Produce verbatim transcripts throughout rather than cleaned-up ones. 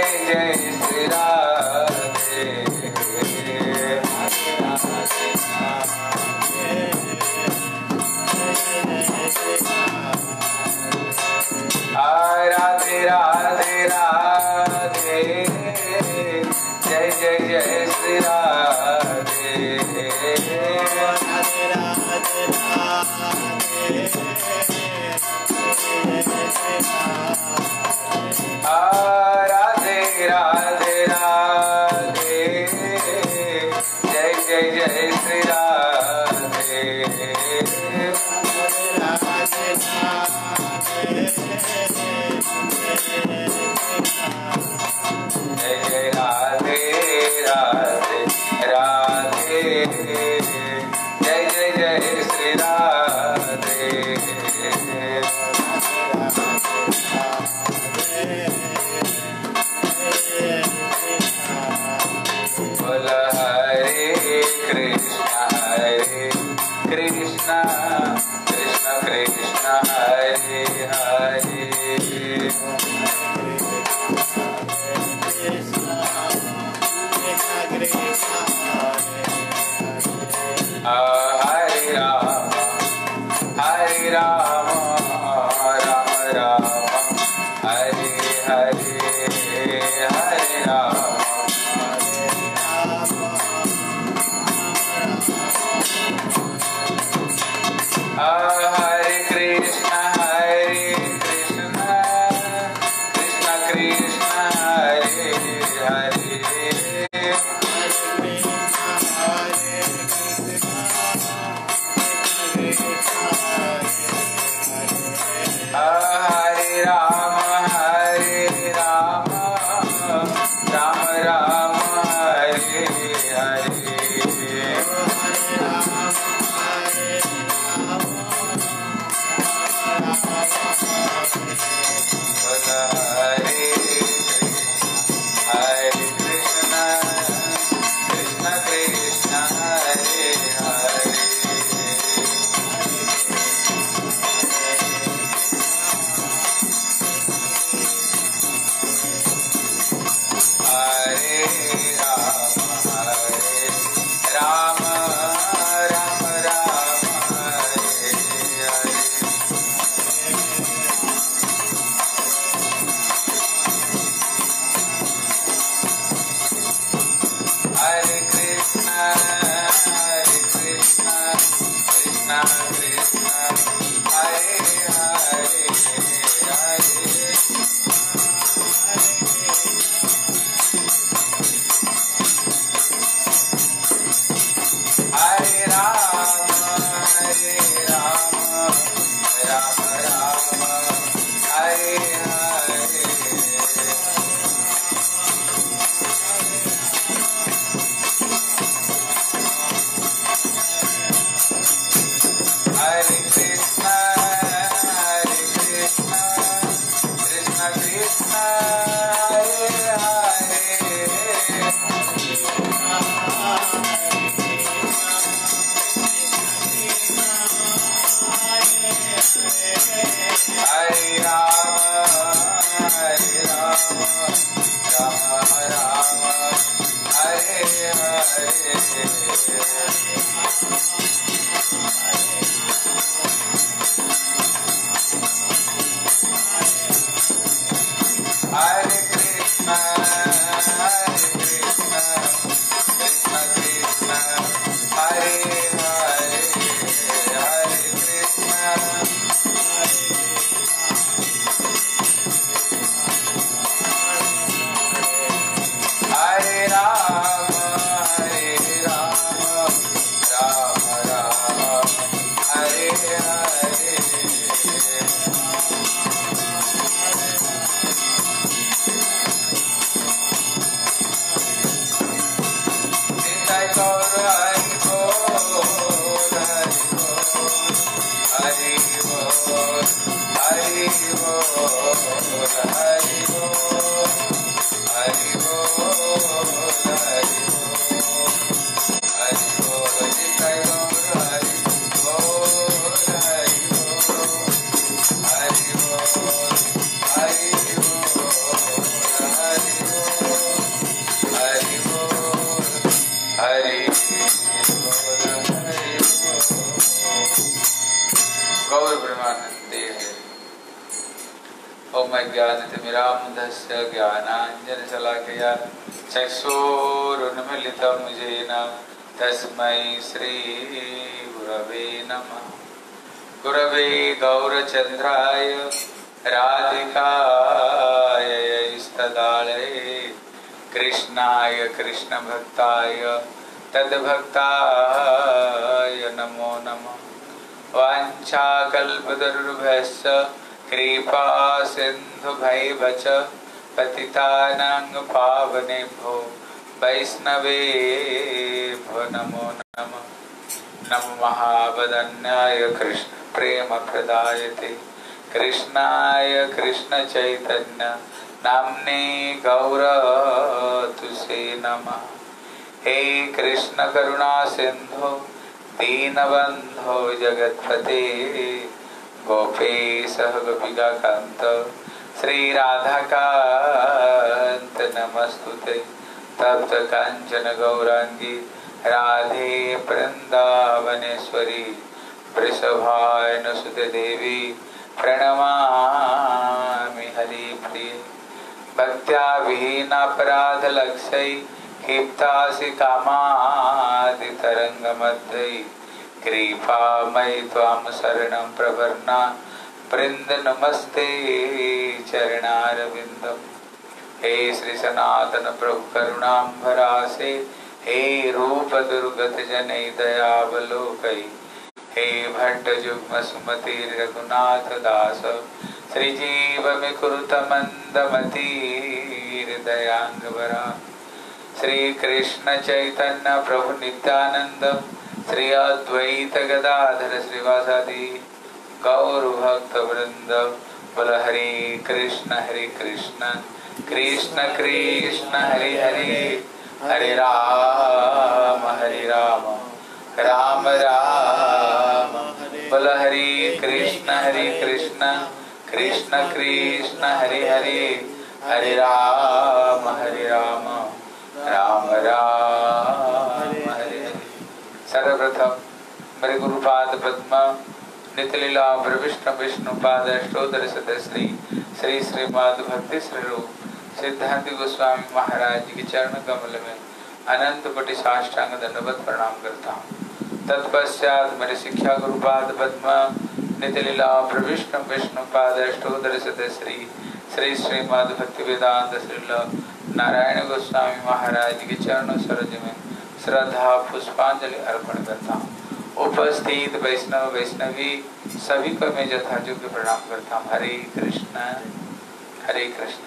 जय श्री राधे। राधे राधे राधे जय जय जय श्री राधे। राधे राधे राधे राधे राधे राधे जय जय जय श्री राधे। जय जय राधे राधे राधे जय जय जय श्री राधे। बोल हरे कृष्णा हरे कृष्णा कृष्णा कृष्णा हरे हरे। हरे राम हरे राम राम राम हरे हरे हरे राम। हरे कृष्णा हरे कृष्णा कृष्णा कृष्णा हरे हरे। हरे राम हरे राम राम राम हरे हरे। हरे कृष्णा कृष्णा कृष्णा हरे हरे। हरे राम हरे राम राम राम हरे हरे। हरे कृष्णा हरे कृष्णा कृष्णा कृष्णा हरे हरे हरे। हरे राम हरे राम राम राम हरे हरे। हरे कृष्णा हरे कृष्णा कृष्णा कृष्णा हरे हरे। हरे राम हरे राम राम राम हरे हरे। हरे कृष्णा हरे कृष्णा कृष्णा कृष्णा हरे हरे। हरे कृष्णा हरे राम हरे राम राम राम हरे हरे। जय गौर हरि बोल हरि बोल हरि बोल हरि बोल हरि बोल हरि बोल हरि बोल हरि बोल। जय गौर हरि बोल हरि बोल हरि बोल हरि बोल हरि बोल। ओम अज्ञानतिमिरान्धस्य ज्ञानाञ्जनशलाकया चक्षुरुन्मीलितं येन तस्मै श्रीगुरवे नमः। गुरवे गौरचन्द्राय राधिकाय स्तदालये कृष्णाय कृष्णभक्ताय तद्भक्ताय नमो नमः। वाञ्छाकल्पतरुभ्यश्च कृपा सिन्धुभैव च पतितानां पावनेभ्यो वैष्णवेभ्यो नमो नमः। नमो महावदन्याय कृष्ण प्रेम प्रदायते कृष्णाय कृष्ण चैतन्य नाम्ने गौरतुसे नमः। हे कृष्ण करुणा सिंधु दीनबंधो जगत्पते गोपेश गोपिका कांत श्री राधाकांत नमस्तुते। तप्त कांचन गौरांगी राधे वृंदावनेश्वरी वृषभानुसुते देवी प्रणमामि हरिप्रिये। भक्त्या विहीनापराधलक्ष्यै क्षिप्तासि कामादितरङ्गमध्ये कृपामयि त्वां शरणं प्रपन्ना वृन्द नमस्ते चरणारविन्दम्। हे श्री सनातन प्रभु करुणाम्भरासे हे रूप दुर्गत जनै दयावलोकै। हे भट्ट जुग्म सुमति रघुनाथ दास श्रीजीव मिकुरुत मंदमती हृदयांगवरा। श्री कृष्ण चैतन्य प्रभु नित्यानंद श्री अद्वैत गदाधर श्रीवासादि गौर भक्त वृंद। बोल हरे कृष्ण हरे कृष्ण कृष्ण कृष्ण हरे हरे हरे राम हरे राम राम राम। बोल हरे कृष्ण हरे कृष्ण कृष्ण कृष्ण हरे हरे हरे राम हरे राम राम राम हरे हरे। सर्वप्रथम मेरे गुरुपाद पद्म नित्यलीला विष्णु विष्णुपाद अष्टोत्तर श्री श्री श्रीमद भक्ति स्वरूप सिद्धांत गोस्वामी महाराज के चरण कमल में अनंत कोटि साष्टांग दंडवत प्रणाम करता हूँ। तत्पश्चात मेरे शिक्षा गुरुपाद पद्म नित्यलीला विष्णु विष्णुपाद अष्टोत्तर श्री श्री श्रीमद भक्ति वेदांत श्रील नारायण गोस्वामी महाराज के चरणों सरोज में श्रद्धा पुष्पांजलि अर्पण करता हूँ। उपस्थित वैष्णव वैष्णवी सभी को मैं यथायोग्य प्रणाम करता हूँ। हरे कृष्ण हरे कृष्ण।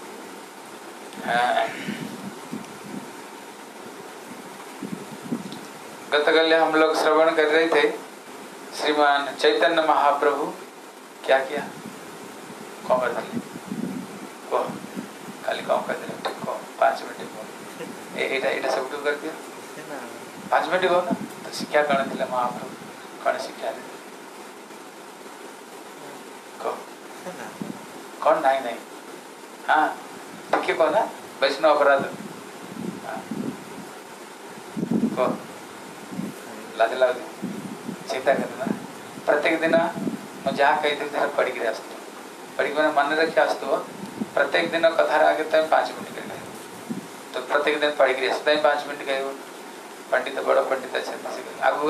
गतकल्य हम लोग श्रवण कर रहे थे श्रीमान चैतन्य महाप्रभु क्या किया कौन करते कौन खाली कौन करते कौन पाँच मिनट कौन एटा एटा सब कर दिया पाँच मिनट कौन ना तो शिक्षा कौन थी महाप्रभु कौन शिक्षा दे कौन कौन नहीं नहीं हाँ ठीक कौन ना वैष्णव अपराध कौन लाज लाग चिंता करना प्रत्येक दिन मैं जहाँ कही थी पढ़ी गिरे आसतो पढ़ी मैंने मन रखे आसतो प्रत्येक दिन कथा आगे तक पाँच मिनट कर तो प्रत्येक दिन पढ़ी गिरे आसता पाँच मिनट कह पंडित बड़ पंडित आगू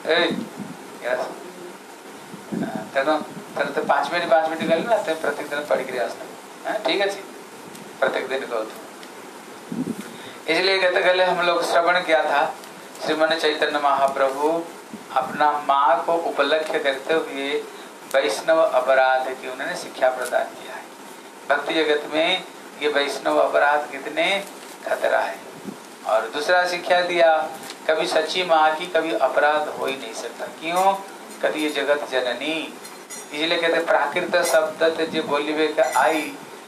तेणु तेणु तो पाँच मिनट पाँच मिनट गल ना प्रत्येक दिन पढ़ी गिरे आसता ठीक अच्छे प्रत्येक दिन कहूँ इसलिए गत गले हम लोग श्रवण किया था श्रीमान चैतन्य महाप्रभु अपना माँ को उपलक्ष्य करते हुए वैष्णव अपराध की उन्होंने शिक्षा प्रदान किया है। भक्ति जगत में ये वैष्णव अपराध कितने खतरा है। और दूसरा शिक्षा दिया कभी सच्ची माँ की कभी अपराध हो ही नहीं सकता। क्यों कभी ये जगत जननी इसलिए कहते प्राकृत शब्द जो बोलिवे के आई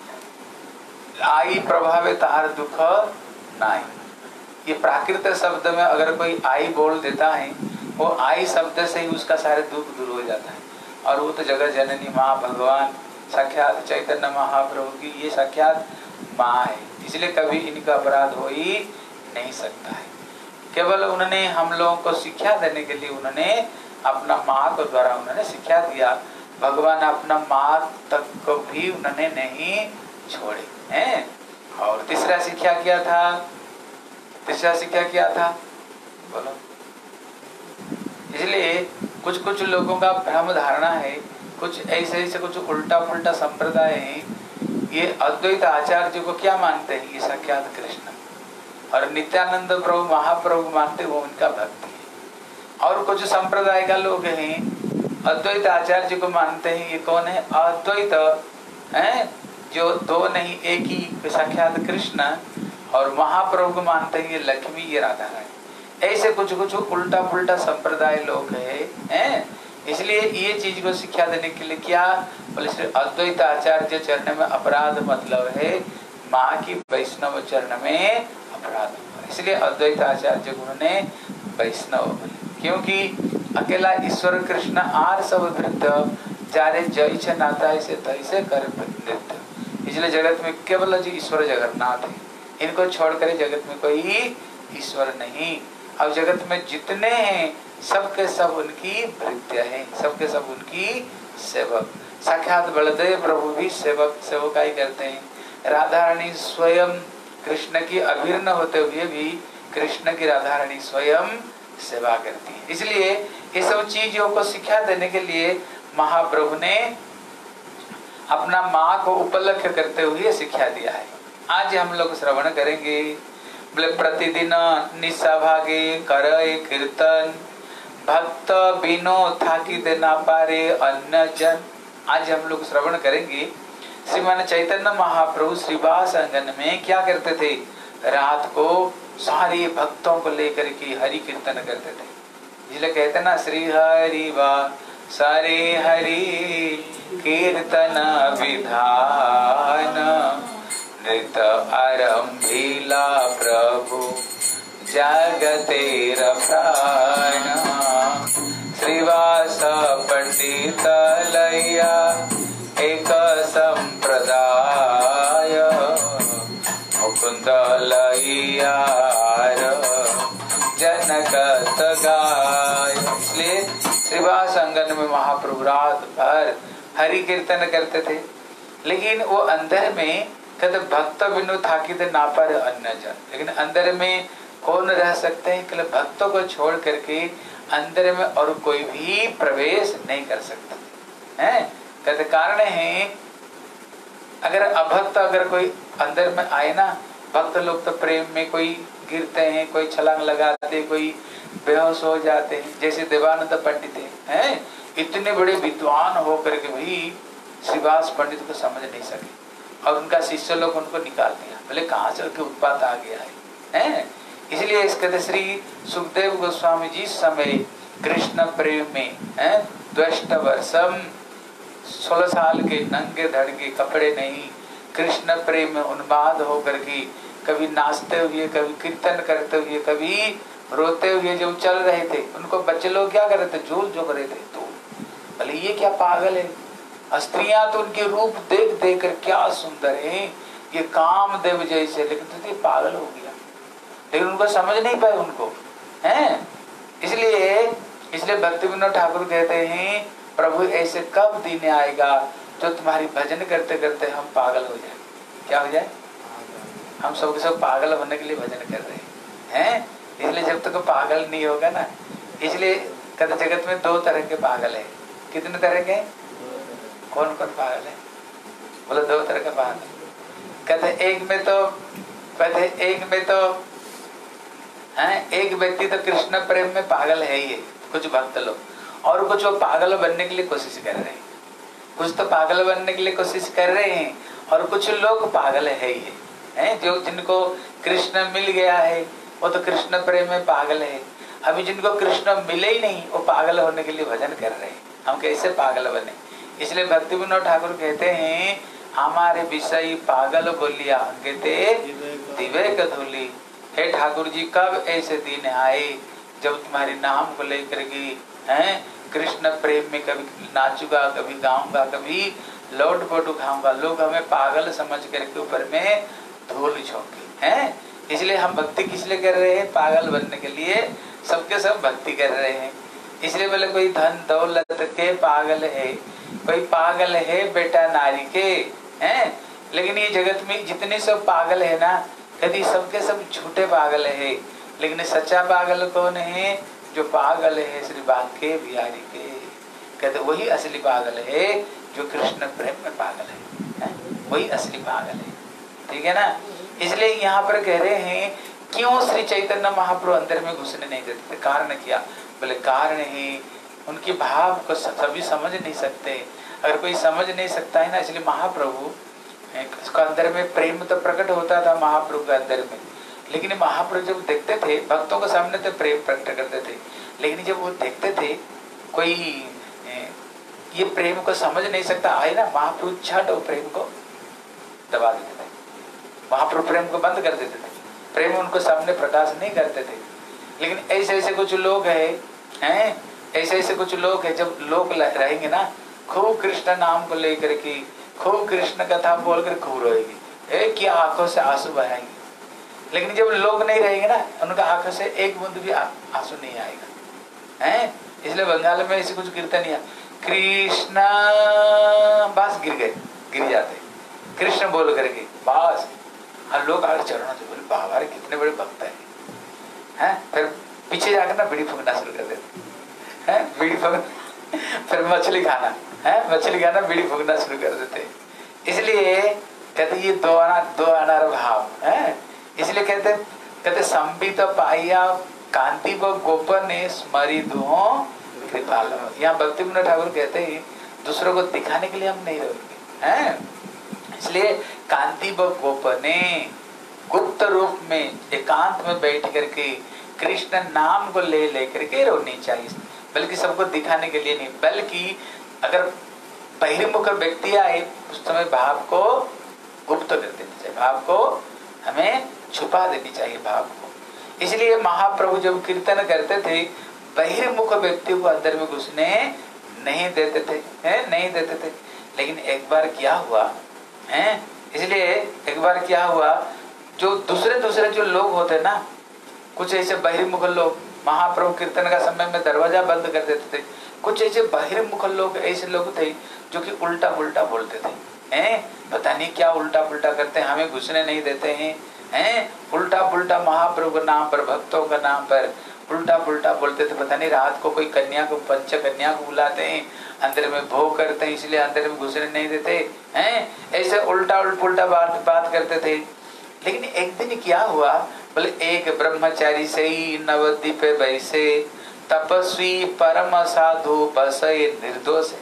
आई प्रभावे तार दुख नहीं। ये प्राकृत शब्द में अगर कोई आई बोल देता है वो आई शब्द से ही उसका सारे दुख दूर हो जाता है। और वो तो जगत जननी माँ भगवान साक्षात चैतन्य महाप्रभु की ये साक्षात माँ है। इसलिए कभी इनका अपराध हो ही नहीं सकता है। केवल उन्होंने हम लोगों को शिक्षा देने के लिए उन्होंने अपना माँ को द्वारा उन्होंने शिक्षा दिया भगवान अपना मार्ग तक को भी उन्होंने नहीं छोड़े हैं। और तीसरा शिक्षा क्या था? तीसरा शिक्षा क्या था बोलो? इसलिए कुछ कुछ लोगों का भ्रम धारणा है, कुछ ऐसे ऐसे कुछ उल्टा पुल्टा संप्रदाय है, ये अद्वैत आचार्य को क्या मानते हैं? ये साक्षात कृष्ण। और नित्यानंद प्रभु महाप्रभु मानते वो उनका भक्ति है। और कुछ संप्रदाय का लोग हैं अद्वैत आचार्य को मानते हैं, ये कौन है? अद्वैत है, जो दो नहीं एक ही साक्षात कृष्ण। और महाप्रभु को मानते हैं ये लक्ष्मी, ये राधा रानी। ऐसे कुछ कुछ उल्टा पुल्टा संप्रदाय लोग है, हैं। इसलिए ये चीज को शिक्षा देने के लिए क्या बोले? श्री अद्वैत आचार्य चरण में अपराध मतलब है माँ की वैष्णव चरण में अपराध। इसलिए अद्वैत आचार्य गुरु ने वैष्णव बोले, क्योंकि अकेला ईश्वर कृष्ण आर सब वृद्ध जारे जय छ नाता ऐसे तैसे कर नृत्य। इसलिए जगत में केवल जी ईश्वर जगन्नाथ है, इनको छोड़कर जगत में कोई ईश्वर नहीं। अब जगत में जितने हैं सबके सब उनकी भृत्य हैं, सबके सब उनकी सेवक। साक्षात बलदेव प्रभु भी सेवक सेवकाई करते हैं। राधा रानी स्वयं कृष्ण की अभिन्न होते हुए भी कृष्ण की राधा रानी स्वयं सेवा करती है। इसलिए ये सब चीजों को शिक्षा देने के लिए महाप्रभु ने अपना माँ को उपलक्ष्य करते हुए शिक्षा दिया है। आज हम लोग श्रवण करेंगे। बोले प्रतिदिन निशा भागे करे कीर्तन, भक्त बिनो थाकी देना पारे अन्न जन। आज हम लोग श्रवण करेंगे श्रीमान चैतन्य महाप्रभु श्रीवास आंगन में क्या करते थे? रात को सारे भक्तों को लेकर के हरि कीर्तन करते थे। इसलिए कहते ना श्री हरि वा सारे हरि कीर्तन विधान, नृत आरंभिला प्रभु जगतेर प्राण। श्रीवास पंडित लैया एक संप्रदाय, मुकुंद लैयार जनकत गाय। इसलिए श्रीवास आंगन में महाप्रभु रात भर हरि कीर्तन करते थे। लेकिन वो अंदर में कहते भक्त बिनु थाकी दे ना पर अन्न जन। लेकिन अंदर में कौन रह सकते हैं? कहते भक्तों को छोड़ करके अंदर में और कोई भी प्रवेश नहीं कर सकता है। कहते कारण है अगर अभक्त अगर कोई अंदर में आए ना, भक्त लोग तो प्रेम में कोई गिरते हैं, कोई छलांग लगाते, कोई बेहोश हो जाते हैं। जैसे देवानंद पंडित हैं, इतने बड़े विद्वान होकर के भी श्रीवास पंडित को समझ नहीं सके और उनका शिष्य लोग उनको निकाल दिया। बोले कहाँ से उनके उत्पात आ गया है, हैं? इसलिए इस कहते श्री सुखदेव गोस्वामी जी समय कृष्ण प्रेम में हैं द्वेष्ट वर्षम, सोलह साल के नंगे धड़के कपड़े नहीं, कृष्ण प्रेम में उन्माद होकर के कभी नाचते हुए, कभी कीर्तन करते हुए, कभी रोते हुए जो चल रहे थे, उनको बच्चे लोग क्या कर रहे थे? झूल झोंक रहे थे। तो बोले ये क्या पागल है? स्त्रियां तो उनके रूप देख देख कर क्या सुंदर है, ये कामदेव जैसे, लेकिन तो ये पागल हो गया। लेकिन उनको समझ नहीं पाए उनको, हैं? इसलिए इसलिए भक्ति विनोद ठाकुर कहते हैं प्रभु ऐसे कब दिन आएगा जो तुम्हारी भजन करते करते हम पागल हो जाए। क्या हो जाए? हम सब के सब पागल होने के लिए भजन कर रहे हैं। इसलिए जब तक तो पागल नहीं होगा ना, इसलिए कहते जगत में दो तरह के पागल है। कितने तरह के? कौन कौन पागल है? बोलो दो तरह के पागल। कहते एक में तो कहते एक में तो हैं, एक व्यक्ति तो कृष्ण प्रेम में पागल है ही है, कुछ भक्त लोग, और कुछ वो पागल बनने के लिए कोशिश कर रहे हैं। कुछ तो पागल बनने के लिए कोशिश कर रहे हैं और कुछ लोग पागल है ही है, हैं? जो जिनको कृष्ण मिल गया है वो तो कृष्ण प्रेम में पागल है। अभी जिनको कृष्ण मिले ही नहीं वो पागल होने के लिए भजन कर रहे हैं। हम कैसे पागल बने? इसलिए भक्ति विनोद ठाकुर कहते हैं हमारे विषय पागल बोलिया कहते दिवेक धूली। हे ठाकुर जी कब ऐसे दिन आए जब तुम्हारे नाम को लेकर के हैं कृष्ण प्रेम में कभी नाचूंगा, कभी गाऊंगा, कभी लौट पोट उठाऊंगा, लोग हमें पागल समझ करके ऊपर में धूल झोंके हैं। इसलिए हम भक्ति किस लिए कर रहे हैं? पागल बनने के लिए सबके सब भक्ति कर रहे हैं। इसलिए बोले कोई धन दौलत के पागल है, कोई पागल है बेटा नारी के हैं, लेकिन ये जगत में जितने सब पागल है ना, यदि सबके सब झूठे पागल है, लेकिन सच्चा पागल कौन है? जो पागल है श्री बांके बिहारी के, कहते वही असली पागल है जो कृष्ण प्रेम में पागल है, है? वही असली पागल है। ठीक है ना? इसलिए यहाँ पर कह रहे हैं क्यों श्री चैतन्य महाप्रभु अंदर में घुसने नहीं देते? कारण क्या? बोले कारण है उनके भाव को सभी समझ नहीं सकते। अगर कोई समझ नहीं सकता है ना, इसलिए महाप्रभु उसका अंदर में प्रेम तो प्रकट होता था महाप्रभु के अंदर में, लेकिन महाप्रभु जब देखते थे भक्तों के सामने तो प्रेम प्रकट करते थे, लेकिन जब वो देखते थे कोई ये प्रेम को समझ नहीं सकता आए ना, महाप्रभु झट वो प्रेम को दबा देते थे, महाप्रभु प्रेम को बंद कर देते थे, प्रेम उनको सामने प्रकाश नहीं करते थे। लेकिन ऐसे ऐसे कुछ लोग है हैं ऐसे ऐसे कुछ लोग है, जब लोग रहेंगे ना खूब कृष्ण नाम को लेकर के, खूब कृष्ण कथा बोलकर खूब रोएगी, एक की आंखों से आंसू बहाएंगे, लेकिन जब लोग नहीं रहेंगे ना, उनका आंखों से एक बूंद भी आंसू नहीं आएगा, हैं? इसलिए बंगाल में ऐसे कुछ कीर्तन है, कृष्ण बस गिर गए, गिर जाते कृष्ण बोल करके बस, हर लोग आगे चरणों से बोले बाबा रे कितने बड़े भक्त है, हैं? फिर पीछे जाकर ना बीड़ी फूकना शुरू कर देते हैं, बीड़ी फूक, फिर मछली खाना है, मछली खाना बीड़ी फूकना शुरू कर देते। इसलिए कहते ये दो दो अनार भाव है, इसलिए कहते कहते संबित पाइया कांति व गोपने स्मरी दुहो कृपाल। यहाँ भक्ति विनोद ठाकुर कहते हैं दूसरों को दिखाने के लिए हम नहीं रहेंगे, हैं? इसलिए कांति व गोपने गुप्त रूप में एकांत में बैठ करके कृष्ण नाम को ले लेकर के रोनी चाहिए, बल्कि सबको दिखाने के लिए नहीं, बल्कि अगर बहिर्मुख व्यक्ति आए उस समय भाव को गुप्त कर देनी चाहिए, भाव को हमें छुपा देनी चाहिए भाव को। इसलिए महाप्रभु जब कीर्तन करते थे बहिर्मुख व्यक्ति को अंदर में घुसने नहीं देते थे, है? नहीं देते थे। लेकिन एक बार क्या हुआ है, इसलिए एक बार क्या हुआ, जो दूसरे दूसरे जो लोग होते ना, कुछ ऐसे बहिर्मुख लोग महाप्रभु कीर्तन का समय में दरवाजा बंद कर देते थे, कुछ ऐसे बहिर्मुख लोग ऐसे लोग थे जो कि उल्टा पुल्टा बोलते थे, हैं? पता नहीं क्या उल्टा पुल्टा करते हैं, हमें घुसने नहीं देते हैं, हैं? उल्टा पुल्टा महाप्रभु के नाम पर, भक्तों के नाम पर उल्टा पुल्टा बोलते थे। पता नहीं रात को कोई कन्या को, पंच कन्या को बुलाते हैं, अंदर में भोग करते हैं, इसलिए अंदर में घुसने नहीं देते हैं, ऐसे उल्टा उल्टा बात बात करते थे। लेकिन एक दिन क्या हुआ, बोले एक ब्रह्मचारी से ही नवद्वीप बैसे तपस्वी परम साधु बसे निर्दोष।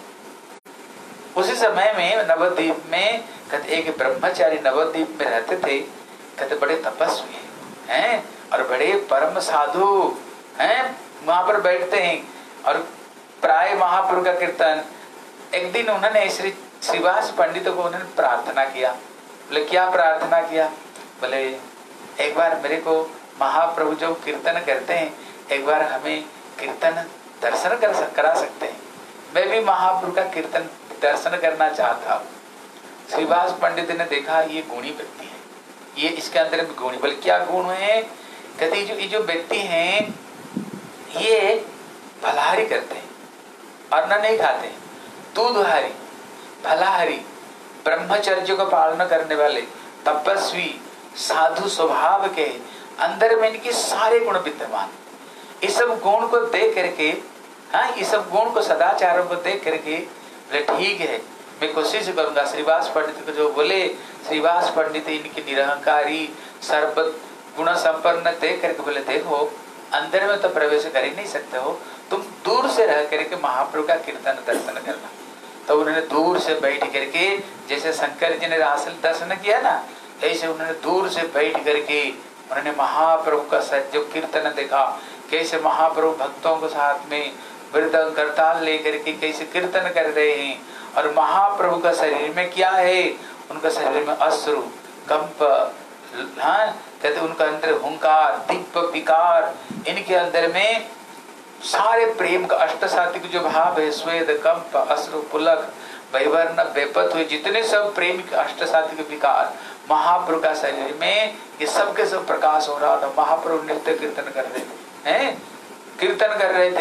उसी समय में नवद्वीप में कहते एक ब्रह्मचारी नवद्वीप में रहते थे, कहते बड़े तपस्वी हैं और बड़े परम साधु हैं, वहां पर बैठते हैं और प्राय महाप्रभु का कीर्तन। एक दिन उन्होंने श्री श्रीवास पंडित को उन्होंने प्रार्थना किया, बोले क्या प्रार्थना किया, बोले एक बार मेरे को महाप्रभु जो कीर्तन करते हैं एक बार हमें कीर्तन दर्शन कर सक, करा सकते हैं, मैं भी महाप्रभु का कीर्तन दर्शन करना चाहता हूँ। श्रीवास पंडित ने देखा ये गुणी व्यक्ति है, ये इसके अंदर में गुणी, बोले क्या गुण है, कहते जो ये जो व्यक्ति हैं ये फलाहारी करते हैं, अन्न नहीं खाते, दूधहारी, फलाहारी, ब्रह्मचर्य को पालन करने वाले, तपस्वी, साधु स्वभाव के, अंदर में इनके सारे गुण विद्यमान। इस सब गुण को देख करके, हाँ, इस सब गुण को, सदाचारों को देख करके बोले ठीक है मैं कोशिश करूंगा। श्रीवास पंडित को जो बोले, श्रीवास पंडित इनकी निरहंकारी सर्व गुण संपन्न देख करके बोले देखो अंदर में तो प्रवेश कर ही नहीं सकते हो, तुम दूर से रह करके महाप्रभु का कीर्तन दर्शन करना। तो उन्होंने दूर से बैठ करके, जैसे शंकर जी ने रासल दर्शन किया ना, ऐसे उन्होंने दूर से बैठ करके उन्होंने महाप्रभु का जो कीर्तन देखा, कैसे महाप्रभु भक्तों के साथ में मृदंग करताल लेकर के कैसे कीर्तन कर रहे हैं, और महाप्रभु का शरीर में क्या है, उनका शरीर में अश्रु कंप, हाँ कहते उनका अंदर हुंकार दिव्य विकार, इनके अंदर में सारे प्रेम का अष्ट सात्विक जो भाव है, स्वेद कंप अश्रु पुलक वैवर्ण बेपत हुए, जितने सब प्रेम के अष्ट सात्विक विकार महाप्रभु का शरीर में, ये सब के सब प्रकाश हो रहा था। महाप्रभु नृत्य कीर्तन कर रहे हैं, कीर्तन कर रहे थे,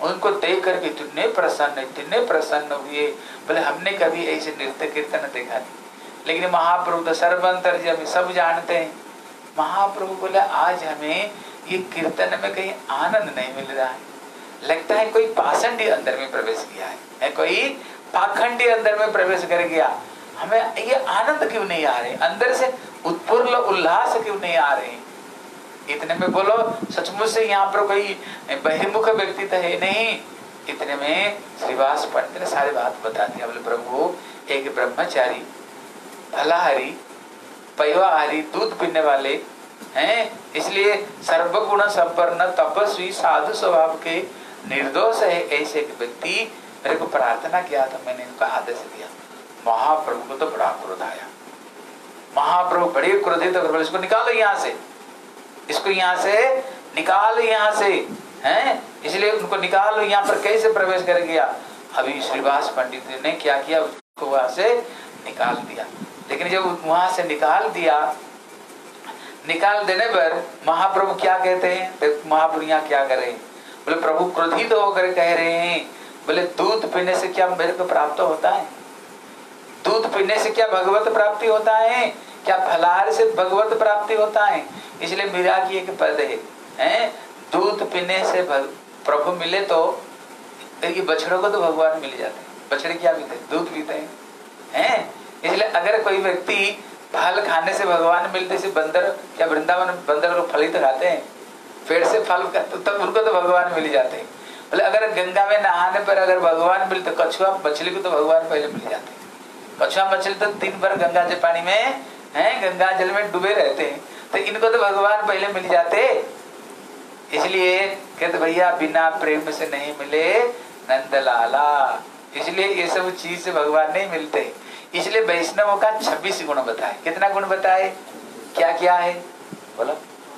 उनको देख करके इतने प्रसन्न इतने प्रसन्न हुए, बोले हमने कभी ऐसे नृत्य कीर्तन देखा नहीं। लेकिन महाप्रभु तो सर्वंतर्यामी सब जानते हैं। महाप्रभु बोले आज हमें ये कीर्तन में कहीं आनंद नहीं मिल रहा है, लगता है कोई पाषंडी अंदर में प्रवेश किया है, है कोई पाखंडी अंदर में प्रवेश कर गया। हमें ये आनंद क्यों नहीं आ रहे, अंदर से उत्फुल्ल उल्लास क्यों नहीं आ रहे। इतने में बोलो सचमुच से यहाँ पर कोई बहिर्मुख व्यक्ति तो है नहीं। इतने में श्रीवास पंडित ने सारी बात बता दिया। बोले प्रभु एक ब्रह्मचारी फलाहारी पैवाहारी दूध पीने वाले हैं, इसलिए सर्वगुण संपन्न तपस्वी साधु स्वभाव के निर्दोष है ऐसे एक व्यक्ति मेरे को प्रार्थना किया था, मैंने इनका आदेश दिया। महाप्रभु को तो बड़ा क्रोध आया। महाप्रभु बड़े क्रोधित तो इसको निकालो यहाँ से, इसको यहाँ से निकालो यहाँ से, हैं? इसलिए उनको निकालो, यहाँ पर कैसे प्रवेश कर गया। अभी श्रीवास पंडित ने क्या किया, उसको वहां से निकाल दिया। लेकिन जब वहां से निकाल दिया, निकाल देने पर महाप्रभु क्या कहते हैं, महाप्रभु यहाँ क्या कर रहे हैं, बोले प्रभु क्रोधित तो होकर कह रहे हैं, बोले दूध पीने से क्या मेरे को प्राप्त होता है, दूध पीने से क्या भगवत प्राप्ति होता है, क्या फलाहार से भगवत प्राप्ति होता है। इसलिए मीरा की एक पद है, हैं? दूध पीने से प्रभु मिले तो ये बछड़ों को तो भगवान मिल जाते हैं। बछड़े क्या पीते हैं, दूध पीते हैं, हैं? इसलिए अगर कोई व्यक्ति फल खाने से भगवान मिलते से बंदर क्या वृंदावन बंदर को फल ही तो खाते हैं, पेड़ से फल तो तब उनको तो भगवान मिल जाते हैं। बोले अगर गंगा में नहाने पर अगर भगवान मिलते, कछुआ मछली को तो भगवान पहले मिल जाते हैं। कछुआ मछली तो दिन भर गंगा जल पानी में हैं, गंगा जल में डूबे रहते हैं, तो इनको तो भगवान पहले मिल जाते। इसलिए कहते भैया बिना प्रेम से नहीं मिले नंदलाला, इसलिए ये सब चीज से भगवान नहीं मिलते। इसलिए वैष्णवों का छब्बीस गुण बताए। कितना गुण बताए, क्या क्या है बोलो,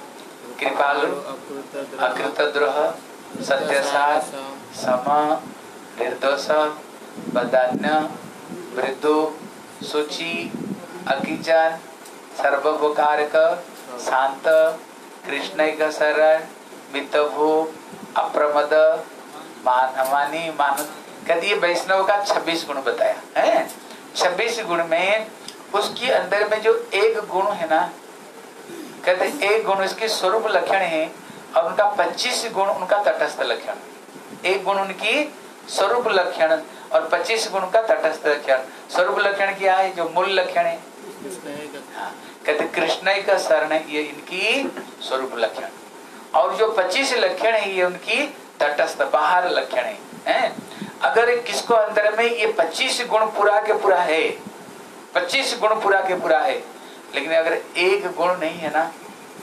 कृपालु अकृतद्रोह सत्यसार सम निर्दोष बदान्य वृद्धो शुचि अकिचन सर्वोपकारक शांत कृष्णैक शरण मितभू अप्रमद मानवानी मान। कहती है वैष्णव का छब्बीस गुण बताया है। छब्बीस गुण में उसके अंदर में जो एक गुण है ना, कहते एक गुण उसकी स्वरूप लक्षण है और उनका पच्चीस गुण उनका तटस्थ लक्षण। एक गुण उनकी स्वरूप लक्षण और पच्चीस गुण का तटस्थ लक्षण। स्वरूप लक्षण क्या है, जो मूल लक्षण है, हाँ, कहते कृष्ण का शरण है, ये इनकी स्वरूप लक्षण। और जो पच्चीस लक्षण है ये उनकी तटस्थ बाहर लक्षण है, है? अगर किसको अंदर में ये पच्चीस गुण पूरा के पूरा है, पच्चीस गुण पूरा के पूरा है, लेकिन अगर एक गुण नहीं है ना,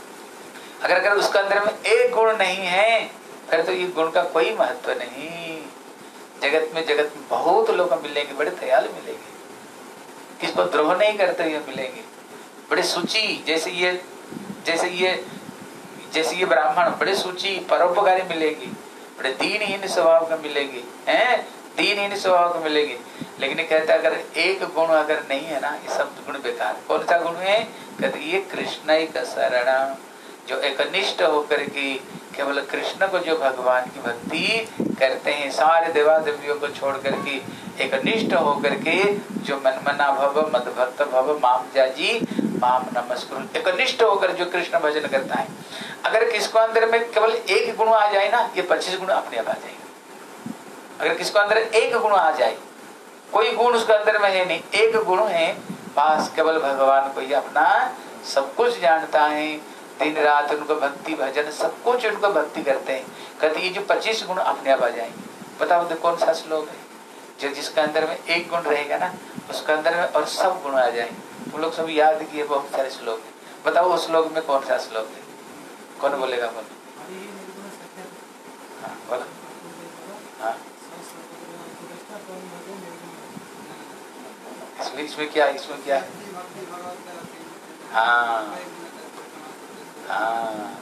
अगर अगर उसके अंदर में एक गुण नहीं है, फिर तो ये गुण का कोई महत्व नहीं। जगत में जगत में बहुत लोग मिलेंगे, बड़े दयालु मिलेंगे, किसको द्रोह नहीं करते हुए मिलेंगे, बड़े सूची जैसे ये जैसे ये जैसे ये ब्राह्मण बड़े सूची परोपकारी मिलेंगे, बड़े दीनहीन स्वभाव के मिलेंगे, हैं? दीनहीन स्वभाव के मिलेंगे। लेकिन कहता अगर एक गुण अगर नहीं है ना, ये सब गुण बेकार। कौन सा गुण है, कहते ये कृष्ण का शरण, जो एकनिष्ठ होकर के केवल कृष्ण को जो भगवान की भक्ति करते हैं, सारे देवा देवियों को छोड़ करके एकनिष्ठ होकर के जो मनमना भव मद भक्त भव माम जाजी माम नमस्कुरु, एकनिष्ठ होकर जो कृष्ण भजन करता है, अगर किसको अंदर में केवल एक गुण आ जाए ना, ये पच्चीस गुण अपने आप आ जाएगा। अगर किसको अंदर एक गुण आ जाए, कोई गुण उसके अंदर में है नहीं, एक गुण है, पास केवल भगवान को ही अपना सब कुछ जानता है, दिन रात उनको भक्ति भजन सब कुछ उनको भक्ति करते हैं। कहते ये जो पच्चीस गुण अपने आप आ जाएंगे। बताओ तो कौन सा श्लोक है जो जिसका अंदर में एक गुण रहेगा ना, उसके अंदर में और सब गुण आ जाएंगे। तुम लोग सब याद किए, बहुत सारे श्लोक है, बताओ उस श्लोक में कौन सा श्लोक है, कौन बोलेगा, बोलो। हाँ बोलो, हाँ इसमें इसमें क्या इसमें क्या है, हाँ हाँ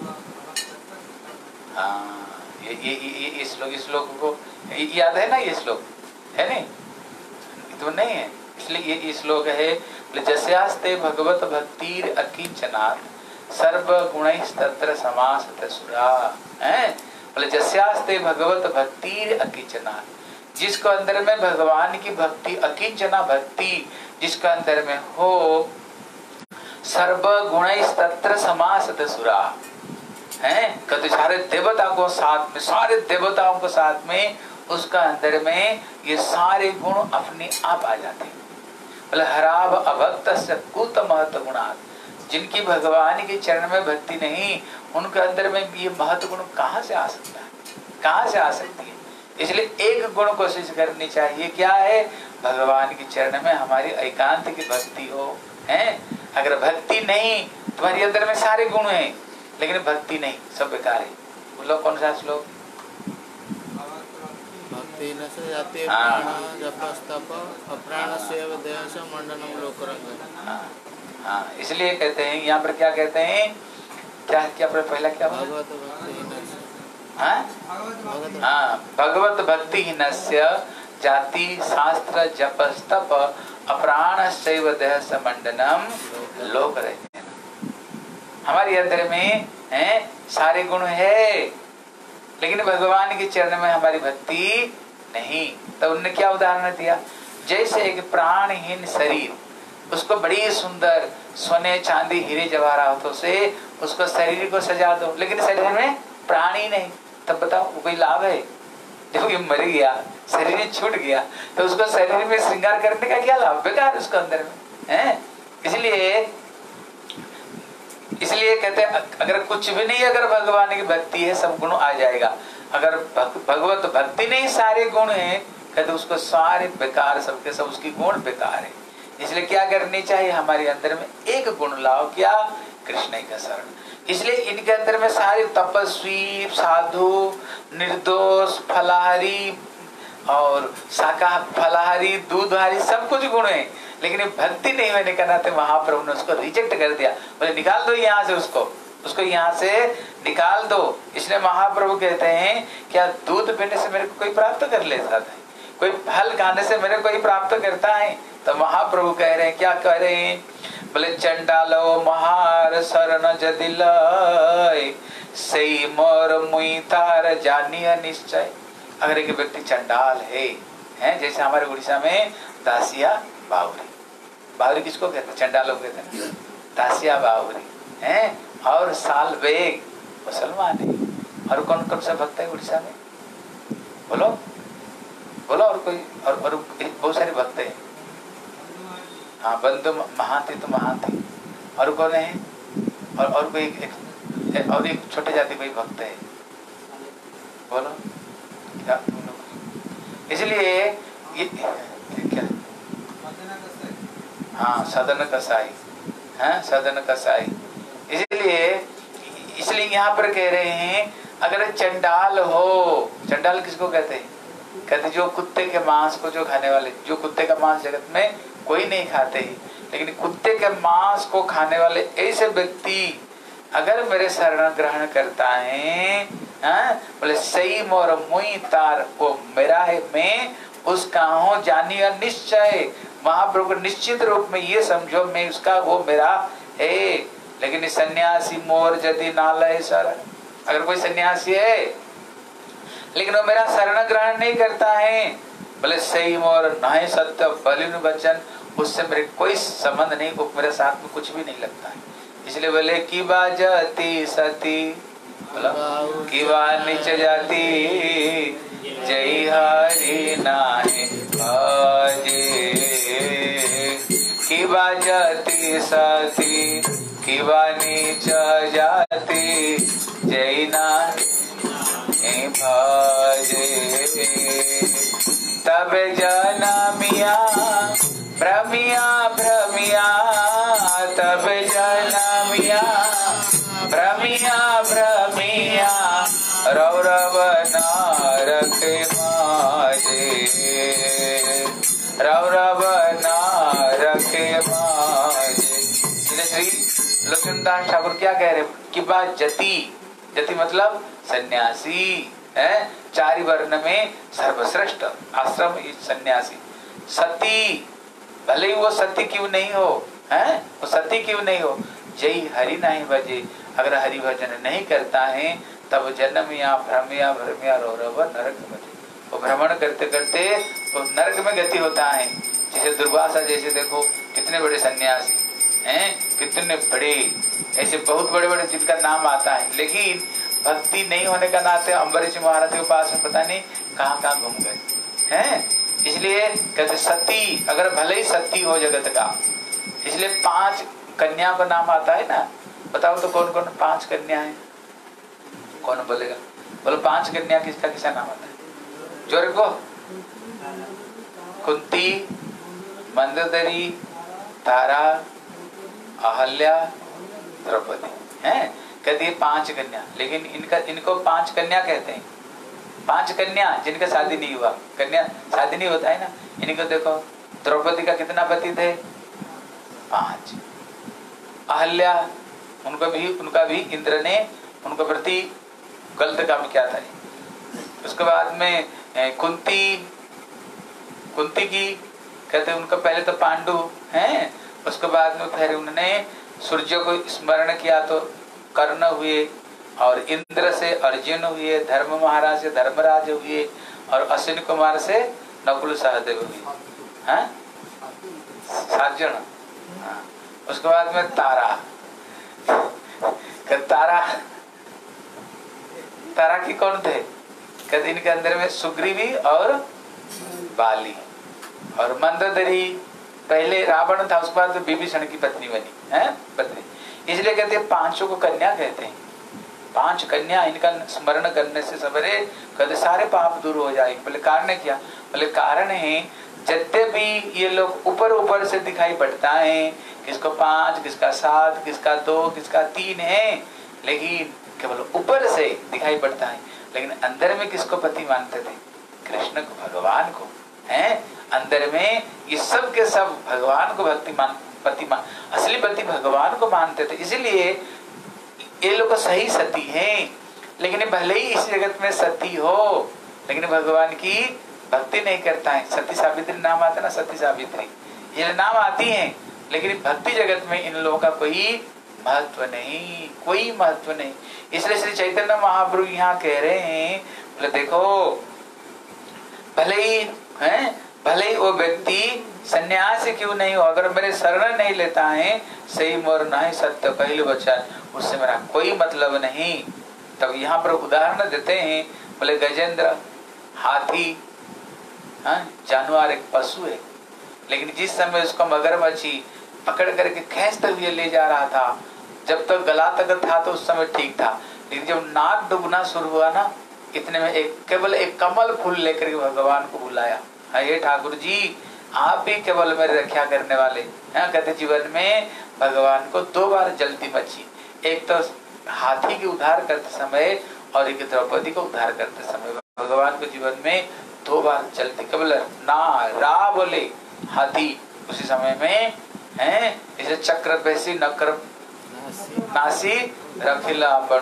हाँ ये ये ये ये श्लोक इस श्लोक को याद है ना, ये श्लोक है नहीं, तो नहीं है, इसलिए ये ये श्लोक है। जस्यास्ते भगवत भक्तिर अकिंचनात् सर्व गुणैस्तत्र समासत सुरा, हैं? बोले जस्यास्ते भगवत भक्ति अकिंचना, जिसको अंदर में भगवान की भक्ति, अकिंचना भक्ति जिसका अंदर में हो, सर्व गुण तत्र समासत सुरा है, कहते सारे देवता को साथ में, सारे देवताओं को साथ में उसका अंदर में ये सारे गुण अपने आप आ जाते हैं। बोले हराब अभक्त कुत महत्व गुणात्, जिनकी भगवान के चरण में भक्ति नहीं, उनके अंदर में ये महत्व गुण कहाँ से आ सकता है, कहाँ से आ सकती है। इसलिए एक गुण कोशिश करनी चाहिए, क्या है, भगवान के चरण में हमारी एकांत की भक्ति हो है। अगर भक्ति नहीं, तुम्हारे अंदर में सारे गुण हैं लेकिन भक्ति नहीं, सब बेकार है। बोलो कौन सा श्लोक, भक्ति न से जाति जपस्तप अप्राण सेव देश मंडनम लोकरंग। हाँ हाँ, इसलिए कहते हैं यहाँ पर, क्या कहते हैं, क्या क्या पर पहला क्या भगवत भक्ति हाँ, भगवत भक्ति हीनस्य जाति शास्त्र जपस्तप अप्राण शैव देह समंडनम लोक रहते हैं। हमारे अंदर में है सारे गुण है लेकिन भगवान के चरण में हमारी भक्ति नहीं। तो उन्होंने क्या उदाहरण दिया, जैसे एक प्राणहीन शरीर, उसको बड़ी सुंदर सोने चांदी हीरे जवाहरातों से उसको शरीर को सजा दो, लेकिन शरीर में प्राण ही नहीं, तब बताओ वो कोई लाभ है। जब ये मर गया, शरीर छूट गया, तो उसको शरीर में श्रृंगार करने का क्या लाभ, बेकार उसको अंदर में है। इसलिए इसलिए कहते हैं अगर कुछ भी नहीं, अगर भगवान की भक्ति है सब गुण आ जाएगा। अगर भगवत भक्ति नहीं सारे गुण है, कहते उसको सारे बेकार, सबके सब उसकी गुण बेकार है। इसलिए क्या करनी चाहिए, हमारे अंदर में एक गुण लाओ, क्या, कृष्ण का शरण। इसलिए इनके अंदर में सारे तपस्वी, साधु, निर्दोष, फलाहारी और शाकाहारी, फलाहारी, दूधहारी सब कुछ गुण है, लेकिन भक्ति नहीं होने का नाते महाप्रभु ने उसको रिजेक्ट कर दिया। बोले निकाल दो यहाँ से, उसको उसको यहाँ से निकाल दो। इसलिए महाप्रभु कहते हैं क्या दूध पीने से मेरे को कोई प्राप्त कर लेता है, कोई फल खाने से मेरे को कोई प्राप्त करता है। तो महाप्रभु कह रहे हैं, क्या कह रहे हैं, बोले चंडालो महार शरण जदि लय सई मोर मुई तार जानिय निश्चय। अगर एक व्यक्ति चंडाल है, हैं जैसे हमारे उड़ीसा में दासिया बावरी, बावरी किसको कहते हैं, चंडालों को कहते हैं, दासिया बावरी हैं, और साल बेग मुसलमान है। और कौन कौन सा भक्त है उड़ीसा में, बोलो बोलो, और कोई और, और बहुत सारे भक्त हैं। हाँ, बंधु महांती तो महांती, और कौन है, और और कोई एक, और एक छोटे जाति कोई भक्त है, बोलो क्या। इसलिए ये क्या, हाँ सदन कसाई, हाँ सदन कसाई। इसलिए इसलिए यहाँ पर कह रहे हैं अगर चंडाल हो, चंडाल किसको कहते हैं, कहते जो कुत्ते के मांस को जो खाने वाले, जो कुत्ते का मांस जगत में कोई नहीं खाते, लेकिन कुत्ते के मांस को खाने वाले ऐसे व्यक्ति अगर मेरे शरण ग्रहण करता है, बोले सही मोर मुई तार, वो मेरा है, मैं उसका हूँ जानिए निश्चय। महाप्रभु निश्चित रूप में ये समझो मैं उसका, वो मेरा है। लेकिन सन्यासी मोर यदि नालय शरण, अगर कोई सन्यासी है लेकिन वो मेरा शरण ग्रहण नहीं करता है, बोले सही मोर नहीं सत्य बलिन वचन, उससे मेरे कोई संबंध नहीं, वो मेरे साथ में कुछ भी नहीं लगता है। इसलिए बोले की बाजती सती, किवा नीच जाती जय हरि नाहि भजे, किवा जाति सती किवा नीच जाति जय नाहि भजे। तब जनमिया भ्रमिया भ्रमिया, तब जनमिया भ्रमिया भ्रमिया, रौरव नारक माजे, रौरव नारक माजे। श्री लक्ष्मणदास ठाकुर क्या कह रहे कि बात जति, जति मतलब सन्यासी है, चारि वर्ण में सर्वश्रेष्ठ आश्रम सन्यासी। सती, भले ही वो सती क्यों नहीं हो, है वो सती क्यों नहीं हो, जय हरि नहीं भजे, अगर हरि भजन नहीं करता है तब जन्म या भ्रमया भ्रमया रौरव नरक में। वो भ्रमण करते करते वो नरक में गति होता है। जैसे दुर्वासा जैसे देखो कितने बड़े सन्यासी हैं, कितने बड़े ऐसे बहुत बड़े बड़े जिनका नाम आता है, लेकिन भक्ति नहीं होने का नाते अम्बरीश महाराज के पास में पता नहीं कहाँ कहाँ घूम गए हैं। इसलिए कहते सती, अगर भले ही सती हो जगत का, इसलिए पांच कन्या का नाम आता है ना। बताओ तो कौन कौन पांच कन्या है? कौन बोलेगा? बोलो पांच कन्या किसका किसका नाम आता है? जोर को। कुंती, मंदोदरी, तारा, अहल्या, द्रौपदी हैं। कहती है पांच कन्या, लेकिन इनका इनको पांच कन्या कहते हैं। पांच कन्या जिनका शादी नहीं हुआ, कन्या शादी नहीं होता है ना। इनको देखो द्रौपदी का कितना पति थे? पांच। अहल्या, उनको भी उनका भी इंद्र ने उनको प्रति गलत काम किया था। उसके बाद में कुंती कुंती की कहते उनका पहले तो पांडु हैं, उसके बाद में फिर उन्होंने सूर्य को स्मरण किया तो कर्ण हुए, और इंद्र से अर्जुन हुए, धर्म महाराज से धर्मराज हुए, और अश्विनी कुमार से नकुल सहदेव हुए। हाँ सात जन। हाँ। उसके बाद में तारा तारा तारा की कौन थे? कहते इनके अंदर में सुग्रीवी और बाली और मंदोदरी। पहले रावण था, उसके बाद विभीषण की पत्नी बनी है पत्नी। इसलिए कहते हैं पांचों को कन्या कहते हैं। पांच कन्या, इनका स्मरण करने से सवेरे कहते सारे पाप दूर हो जाएंगे। बोले कारण क्या? बोले कारण है जितने भी ये लोग ऊपर ऊपर से दिखाई पड़ता है, किसको पांच, किसका सात, किसका दो, किसका तीन है, लेकिन केवल ऊपर से दिखाई पड़ता है, लेकिन अंदर में किसको पति मानते थे? कृष्ण को, भगवान को हैं। अंदर में ये सब के सब भगवान को भक्ति मान पति मान असली पति भगवान को मानते थे। इसीलिए ये लोग सही सती हैं, लेकिन भले ही इस जगत में सती हो, लेकिन भगवान की भक्ति नहीं करता है। सती सावित्री नाम आता है ना, सती सावित्री ये नाम आती हैं, लेकिन भक्ति जगत में इन लोगों का कोई महत्व नहीं, कोई महत्व नहीं। इसलिए श्री चैतन्य महाप्रभु यहाँ कह रहे हैं, बोले देखो भले ही है, भले ही वो व्यक्ति सन्यासी क्यों नहीं हो, अगर मेरे शरण नहीं लेता है, सही मोर नहीं सत्य कहलु बचन, उससे मेरा कोई मतलब नहीं। तब यहाँ पर उदाहरण देते हैं, बोले गजेंद्र हाथी जानवर एक पशु है, लेकिन जिस समय उसको मगरमच्छी पकड़ करके खींचते हुए ले जा रहा था, जब तक गला तक था तो उस समय ठीक था, लेकिन जब नाक डूबना शुरू हुआ ना, इतने में एक केवल एक कमल फूल लेकर के भगवान को बुलाया, हे ठाकुर जी आप भी केवल मेरे रक्षा करने वाले हैं। कहते जीवन में भगवान को दो बार जल्दी मची, एक तो हाथी के उद्धार करते समय और एक द्रौपदी को उद्धार करते समय। भगवान को जीवन में दो बार चलते, केवल ना रा बोले हाथी उसी समय में है। इसे चक्र पैसी नकर नासी रखिला बड़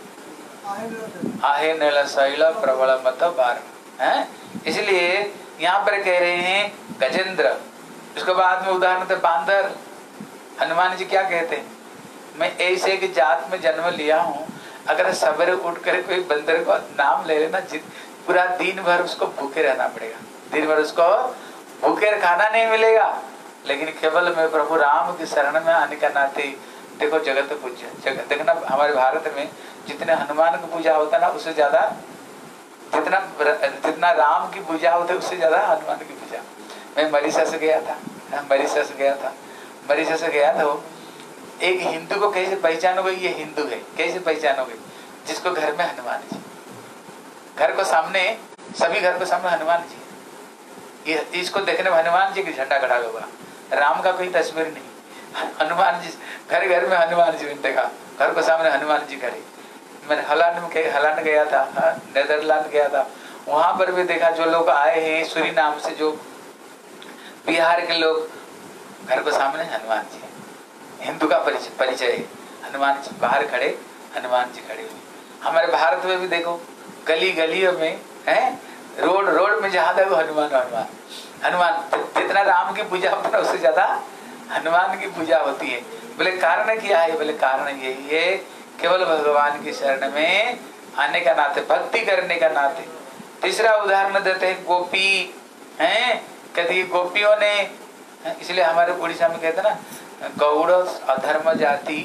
आहे नेला शैला प्रबल मत बार है। इसलिए यहाँ पर कह रहे हैं गजेंद्र। उसके बाद में उदाहरण थे बांदर। हनुमान जी क्या कहते हैं, मैं ऐसे की जात में जन्म लिया हूँ, अगर सवेरे उठ कर कोई बंदर को नाम ले लेना, पूरा दिन भर उसको भूखे रहना पड़ेगा, दिन भर उसको भूखे खाना नहीं मिलेगा। लेकिन केवल मैं प्रभु राम की शरण में आने का नाते देखो जगत पूज्य जगत देखना, हमारे भारत में जितने हनुमान की पूजा होता है ना, उससे ज्यादा जितना जितना राम की पूजा होती है उससे ज्यादा हनुमान की पूजा। मैं मरीशस गया था, मरीशस गया था मरीशस गया था वो एक हिंदू को कैसे पहचानोगे, ये हिंदू है कैसे पहचानोगे? जिसको घर में हनुमान जी, घर को सामने सभी घर को सामने हनुमान जी, ये इसको देखने में हनुमान जी की झंडा खड़ा होगा, राम का कोई तस्वीर नहीं, हनुमान जी घर घर में हनुमान जी देखा, घर को सामने हनुमान जी खड़े। मैंने हलान में हलान गया था, नेदरलैंड गया था, वहां पर भी देखा जो लोग आए हैं सूरीनाम से, जो बिहार के लोग, घर को सामने हनुमान जी, हिंदू का परिचय परिचय है हनुमान जी, बाहर खड़े हनुमान जी खड़े हुए। हमारे भारत में भी देखो गली गलियों में है, रोड रोड में जहाँ देखो हनुमान हनुमान हनुमान। जितना राम की पूजा होता है उससे ज्यादा हनुमान की पूजा होती है। बोले कारण क्या है? बोले कारण यही है, केवल भगवान की शरण में आने का नाते, भक्ति करने का नाते। तीसरा उदाहरण देते हैं गोपी हैं, कभी गोपियों ने, इसलिए हमारे उड़ीसा में कहते ना गौड़ अधर्म जाति,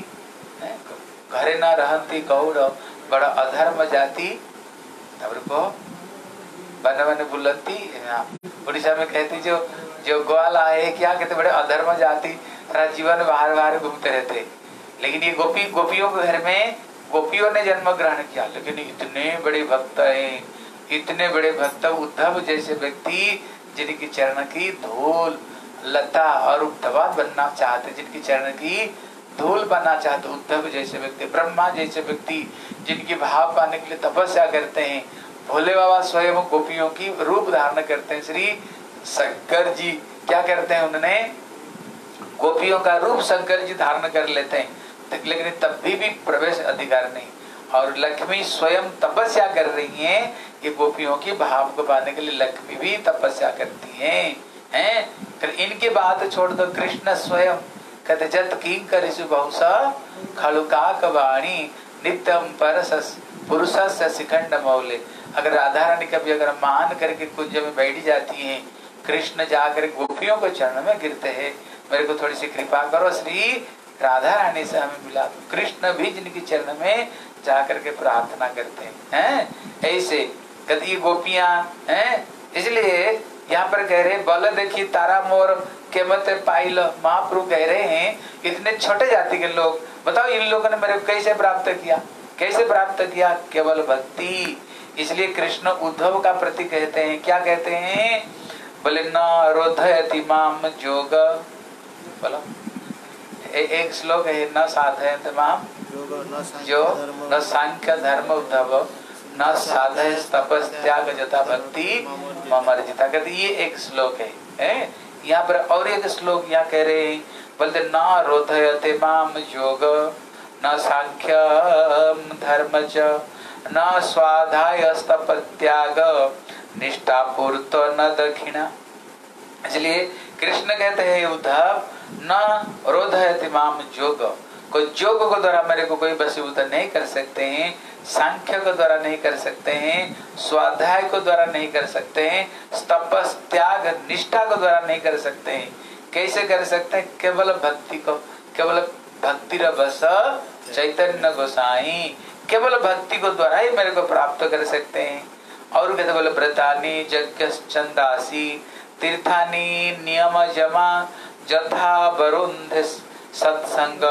घरे न रहती गौड़ बड़ा अधर्म जाति, तब को बने बने बुलंती। उड़ीसा में कहती जो जो ग्वाला है क्या कहते, बड़े अधर्म जाति, सारा जीवन बाहर बाहर घूमते रहते। लेकिन ये गोपी गोपियों के घर में गोपियों ने जन्म ग्रहण किया, लेकिन इतने बड़े भक्त हैं, इतने बड़े भक्त उद्धव जैसे व्यक्ति जिनकी चरण की धूल लता और दवा बनना चाहते, जिनकी चरण की धूल बनना चाहते, उद्धव जैसे व्यक्ति, ब्रह्मा जैसे व्यक्ति जिनकी भाव पाने के लिए तपस्या करते हैं, भोले बाबा स्वयं गोपियों की रूप धारण करते हैं। श्री शंकर जी क्या करते हैं, उन्होंने गोपियों का रूप शंकर जी धारण कर लेते हैं, लेकिन तब भी, भी प्रवेश अधिकार नहीं। और लक्ष्मी स्वयं तपस्या कर रही हैं, ये गोपियों की भाव को पाने के लिए लक्ष्मी भी तपस्या करती हैं हैं। फिर इनके बात छोड़ दो, कृष्ण स्वयं कहते जत किंकर बहुसा खलुकाक वाणी नित्यम परसस पुरुषस्य शिखंड मौले। अगर राधा रानी कभी अगर मान करके कुंज में बैठ जाती हैं, कृष्ण जाकर गोपियों को चरण में गिरते हैं, मेरे को थोड़ी सी कृपा करो श्री राधा रानी से हमें मिला। कृष्ण भी जिनकी चरण में जाकर के प्रार्थना करते हैं, हैं? ऐसे कभी गोपियां हैं। इसलिए यहाँ पर कह रहे बल देखी तारा मोर के मत पाइल, महाप्रभु कह रहे हैं इतने छोटे जाति के लोग, बताओ इन लोगों ने मेरे को कैसे प्राप्त किया, कैसे प्राप्त किया, केवल भक्ति। इसलिए कृष्ण उद्धव का प्रति कहते हैं, क्या कहते हैं, बोले न रोधयति माम जोग, बोलो एक श्लोक है, न साधयति माम जो न सांख्य धर्म उद्धव न साधय तपस त्याग जता भक्ति ममर्जिता। कहते ये एक श्लोक है, है? यहाँ पर और एक श्लोक यहाँ कह रहे हैं, बोलते न रोधयते माम योग न सांख्य धर्म च न स्वाध्याय तप त्याग निष्ठा पूर्त न दक्षिणा। इसलिए कृष्ण कहते हैं उद्धव न रोधयते माम योग, कोई योग को द्वारा मेरे को कोई वशीभूत नहीं कर सकते हैं, सांख्य को द्वारा नहीं कर सकते हैं, स्वाध्याय को द्वारा नहीं कर सकते हैं, तपस त्याग निष्ठा को द्वारा नहीं कर सकते हैं। कैसे कर सकते हैं, केवल भक्ति को, केवल भक्ति रस चैतन्य गोसाई, केवल भक्ति को द्वारा ही मेरे को प्राप्त कर सकते हैं। और कहते बोले व्रतानी यज्ञ चंदासी तीर्थानी नियम जमा जथा वरुंध सत्संग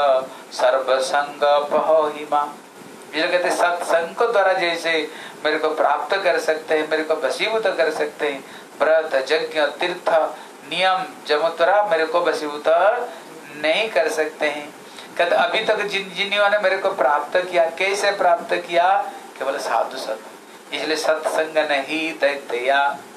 सर्वसंग पहोहिमा। ये कहते सत्संग को द्वारा जैसे मेरे को प्राप्त कर सकते हैं, मेरे को वशीभूत कर सकते हैं, व्रत यज्ञ तीर्थ नियम जमोत्तरा मेरे को वशीभूत नहीं कर सकते हैं। कहते अभी तक जिन जिन्होंने ने मेरे को प्राप्त किया, कैसे प्राप्त किया, केवल साधु संग। इसलिए सत्संग नहीं दैत्या,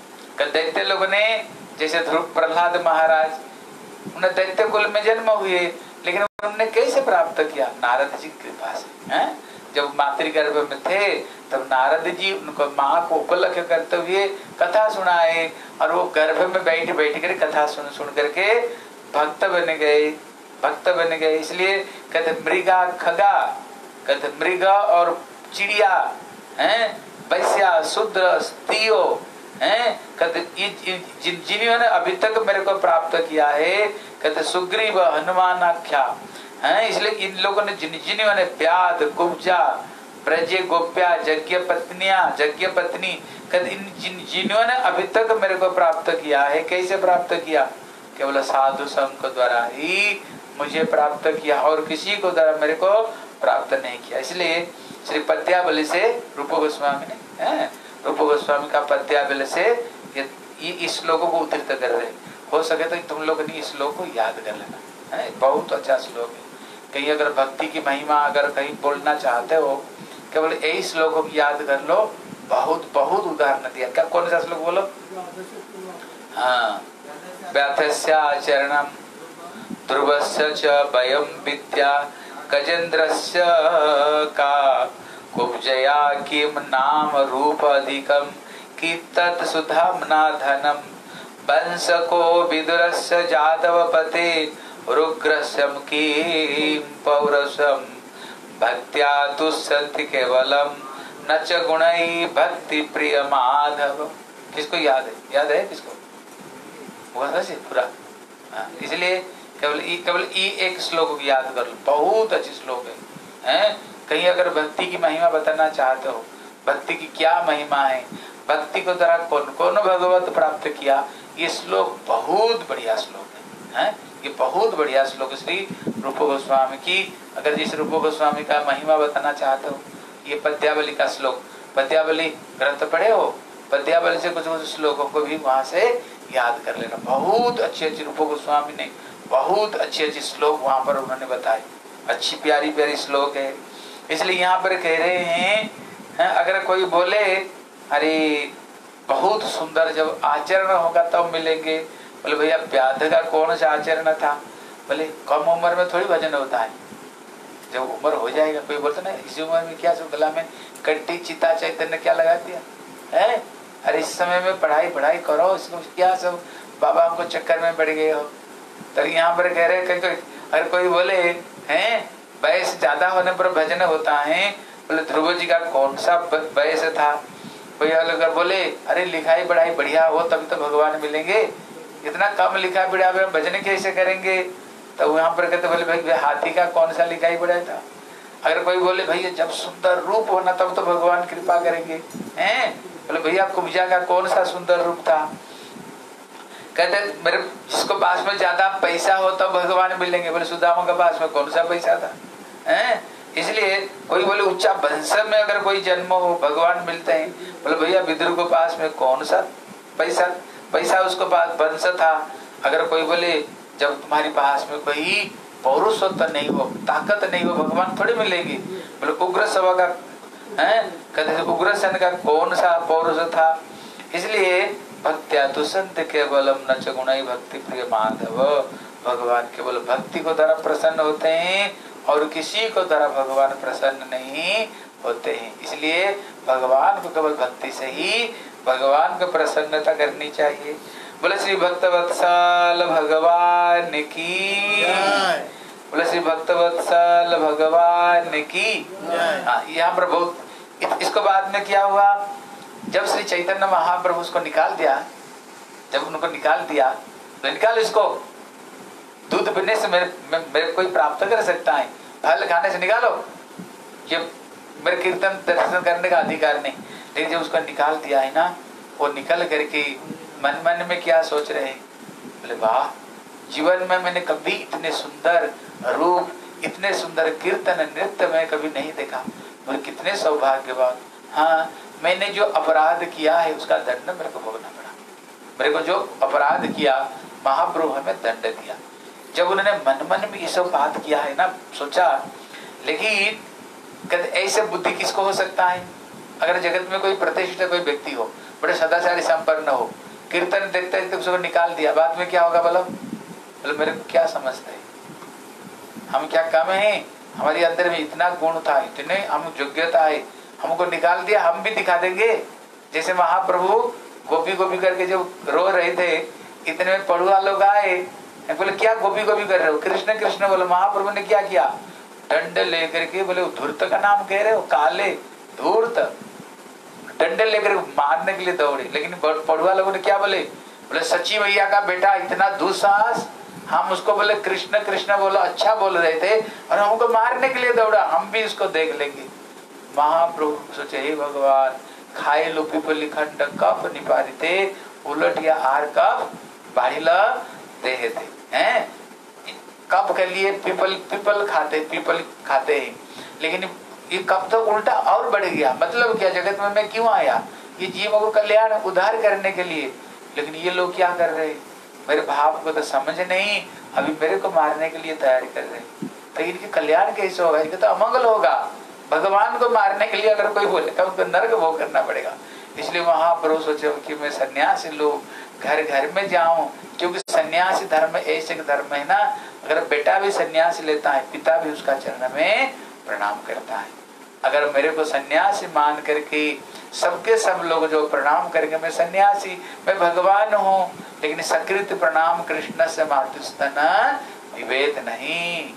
दैत्य लोगों ने जैसे ध्रुव प्रहलाद महाराज, उन्हें दैत्य कुल में जन्म हुए, लेकिन उन्होंने कैसे प्राप्त किया, नारद जी की कृपा से, हैं? जब मातृगर्भ में थे तब नारद जी उनको माँ को उपलक्ष्य करते हुए कथा सुनाए, और वो गर्भ में बैठ बैठ कर कथा सुन सुन करके भक्त बन गए, भक्त बन गए। इसलिए कहते मृगा खगा, कहते मृगा और चिड़िया हैं, वैश्या शूद्र स्त्रियो हैं, कहते जिन जिन्होंने अभी तक मेरे को प्राप्त किया है, कहते सुग्रीव हनुमान आख्या हैं। इसलिए इन लोगों ने जिन जिन्होंने व्याध कुब्जा ब्रजे गोप्या यज्ञ पत्नियां यज्ञ पत्नी, कहते इन जिन जिन्होंने अभी तक मेरे को प्राप्त किया है, कैसे प्राप्त किया, केवल साधु संग के द्वारा ही मुझे प्राप्त किया, और किसी को द्वारा मेरे को प्राप्त नहीं किया। इसलिए श्री पद्यावली से रूप गोस्वामी ने, हैं, रूप गोस्वामी का पद्यावली से ये, ये इस श्लोकों को उद्धृत कर रहे। हो सके तो तुम लोग ने इस श्लोक को याद कर लेना, है बहुत अच्छा श्लोक है। कहीं अगर भक्ति की महिमा अगर कहीं बोलना चाहते हो, केवल यही श्लोकों को याद कर लो। बहुत बहुत उदाहरण दिया, क्या कौन सा श्लोक बोलो, हाँ, व्याथस्याचरणम ध्रुवस्य च वयं विद्या गजेन्द्रस्य का कुब्जया किम नाम रूप अधिकम की तत्सुधाम्ना धनम वंश को विदुरस्य जातवपते रुग्रस्यम किम पौरसम भक्त्या तुष्यन्ति केवलम नच गुणई भक्ति प्रिय माधव। किसको याद है? याद है किसको? हुआ से पूरा। इसलिए केवल केवल ई एक श्लोक याद कर लो, बहुत अच्छी श्लोक है, हैं? कहीं अगर भक्ति की महिमा बताना चाहते हो, भक्ति की क्या महिमा है, भक्ति को द्वारा कौन कौन भगवत प्राप्त किया, ये श्लोक बहुत बढ़िया श्लोक है, हैं? ये बहुत बढ़िया श्लोक श्री रूप गोस्वामी की। अगर जिस रूप गोस्वामी का महिमा बताना चाहते हो, ये पद्यावली का श्लोक, पद्यावली ग्रंथ पढ़े हो, पद्यावली से कुछ कुछ श्लोकों को भी वहां से याद कर लेना। बहुत अच्छे अच्छे रूप गोस्वामी ने बहुत अच्छे अच्छे श्लोक वहां पर उन्होंने बताए, अच्छी प्यारी प्यारी श्लोक है। इसलिए यहाँ पर कह रहे हैं, हैं अगर कोई बोले अरे बहुत सुंदर, जब आचरण होगा तब तो मिलेंगे। बोले भैया व्याध का कौन सा आचरण था? बोले कम उम्र में थोड़ी भजन होता है, जब उम्र हो जाएगा। कोई बोलता ना इसी उम्र में क्या सब गला में कंठी चिता चैतन्य क्या लगा दिया है? अरे इस समय में पढ़ाई पढ़ाई करो, इसको क्या सब बाबा हमको चक्कर में पड़ गए हो। तो यहाँ पर कह रहे हैं अगर कोई बोले हैं वयस ज्यादा होने पर भजन होता है, बोले ध्रुव जी का कौन सा वयस था? कोई अगर बोले अरे लिखाई पढ़ाई बढ़िया हो तभी तो भगवान मिलेंगे, इतना कम लिखाई पढ़ा भजन कैसे करेंगे? तो वहां पर कहते बोले भाई हाथी का कौन सा लिखाई पढ़ा था? अगर कोई बोले भैया जब सुंदर रूप होना तब तो भगवान कृपा करेंगे, हैं? बोले भैया कुब्जा का कौन सा सुंदर रूप था? कहते मेरे जिसको पास में ज्यादा पैसा हो तब तो भगवान मिलेंगे। बोले सुदामा के पास में कौन सा पैसा था, हैं? इसलिए कोई बोले उच्चा वंश में अगर कोई जन्म हो भगवान मिलते हैं। बोले भैया विदुर के पास में कौन सा पैसा पैसा उसको पास वंश था। अगर कोई बोले जब तुम्हारे पास में कोई पौरुषत्व नहीं हो, ताकत नहीं हो, भगवान थोड़ी मिलेंगे। बोले उग्र सभा का है, कहते उग्रसेन का कौन सा पौरुष था? इसलिए भक्त्या तो संत केवलम न च गुणै भक्ति प्रिय माधव। भगवान केवल भक्ति को द्वारा प्रसन्न होते हैं और किसी को द्वारा भगवान प्रसन्न नहीं होते हैं। इसलिए भगवान को केवल भक्ति से ही भगवान को प्रसन्नता करनी चाहिए। बोले श्री भक्तवत्सल भगवान की, बोले श्री भक्तवत्सल भगवान की। हाँ, यहाँ पर बहुत इसको बाद में क्या हुआ, जब श्री चैतन्य महाप्रभु उसको निकाल दिया, जब उनको निकाल दिया तो निकाल इसको, दूध पीने से मेरे मेरे कोई प्राप्त कर सकता है, फल खाने से निकालो, ये मेरे कीर्तन दर्शन करने का अधिकार नहीं। लेकिन जब उसको निकाल दिया है ना, वो निकल करके मन मन में क्या सोच रहे हैं? बोले वाह, जीवन में मैंने कभी इतने सुंदर रूप, इतने सुंदर कीर्तन नृत्य में कभी नहीं देखा। बोले कितने सौभाग्यवान। हाँ, मैंने जो अपराध किया है उसका दंड मेरे को भोगना पड़ा। मेरे को जो अपराध किया महाप्रभु हमें दंड दिया। जब उन्होंने मन मन में ये सब बात किया है ना, सोचा, लेकिन ऐसे बुद्धि किसको हो सकता है? अगर जगत में कोई प्रतिष्ठित कोई व्यक्ति हो, बड़े सदाचारी संपन्न हो, कीर्तन देखते देखते उसको निकाल दिया, बाद में क्या होगा? बोलो बोलो मेरे को क्या समझते हैं? हम क्या कम है? हमारे अंदर में इतना गुण था, इतने हम योग्यता है, हमको निकाल दिया, हम भी दिखा देंगे। जैसे महाप्रभु गोपी गोपी करके जब रो रहे थे, इतने में पढ़ुआ लोग आए, बोले क्या गोपी गोपी कर रहे हो? कृष्ण कृष्ण बोले। महाप्रभु ने क्या किया? डंडे लेकर के, बोले धूर्त का नाम कह रहे हो? काले धूर्त, डंडे लेकर मारने के लिए दौड़े। लेकिन पढ़ुआ लोगों ने क्या बोले? बोले सची भैया का बेटा इतना दुस्साहस, हम उसको बोले कृष्ण कृष्ण बोलो, अच्छा बोल रहे थे, और हमको मारने के लिए दौड़ा, हम भी इसको देख लेंगे। महाप्रभु सोचे हे भगवान, खाए लो पिपली खंड कप निपारिते, उलट या आर कप बाढ़िल देहे थे। हैं, कप के लिए पीपल पीपल खाते पीपल खाते हैं, लेकिन ये कप तो उल्टा और बढ़ गया। मतलब क्या, जगत में मैं क्यों आया? ये जीवों को कल्याण उद्धार करने के लिए। लेकिन ये लोग क्या कर रहे? मेरे भाव को तो समझ नहीं, अभी मेरे को मारने के लिए तैयारी कर रहे। तो इनके कल्याण कैसे होगा? इनका तो अमंगल होगा। भगवान को मारने के लिए अगर कोई बोले तो उनको नरक भोग करना पड़ेगा। इसलिए महाप्रभु सोचे कि मैं सन्यासी लोग घर घर में जाऊं, क्योंकि सन्यासी धर्म ऐसे धर्म है ना, अगर बेटा भी सन्यासी लेता है, पिता भी उसका चरण में प्रणाम करता है। अगर मेरे को सन्यासी मान करके सबके सब लोग जो प्रणाम करेंगे, मैं सन्यासी, मैं भगवान हूँ, लेकिन सकृत प्रणाम कृष्ण से मातुस्तन विवेद नहीं।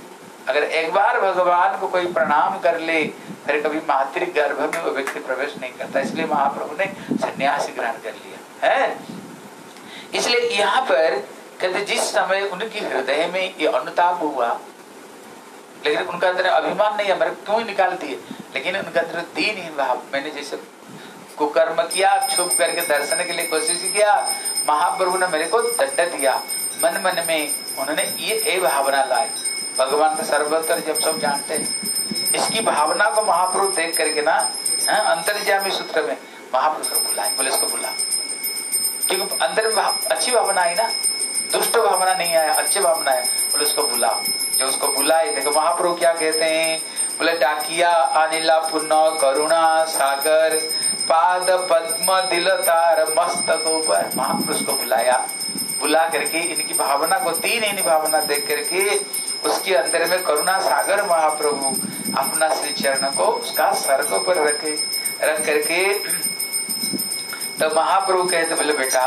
अगर एक बार भगवान को कोई प्रणाम कर ले फिर कभी मातृ गर्भ में वो व्यक्ति प्रवेश नहीं करता। इसलिए महाप्रभु ने सन्यासी ग्रहण कर लिया है। इसलिए यहाँ पर कहते जिस समय उनकी हृदय में ये अनुताप हुआ, लेकिन उनका अंदर अभिमान नहीं है, मेरे क्यों निकाल दिए, लेकिन उनका अंदर दीन भाव, मैंने जैसे कुकर्म किया, छुप करके दर्शन के लिए कोशिश किया, महाप्रभु ने मेरे को दंड दिया। मन मन में उन्होंने ये ए भावना लाई, भगवान का सर्वत्र जब सब जानते हैं, इसकी भावना को महाप्रभु देख करके ना अंतर्यामी सूत्र में महाप्रभु को बुलाए, बोले इसको बुला, क्योंकि अंदर में अच्छी भावना आई ना, दुष्ट भावना नहीं आया, अच्छी भावना है, बोले उसको बुला। जो उसको बुलाए, देखो महाप्रभु क्या कहते हैं, बोले डाकिया अनिला पुण्य करुणा सागर पाद पद्म दिल तार मस्तक ऊपर, महाप्रभु उसको बुलाया, बुला करके इनकी भावना को तीन इन भावना देख करके उसके अंदर में करुणा सागर महाप्रभु अपना श्री चरण को उसका सर को पर रखे, रख करके तो महाप्रभु कहते बोले बेटा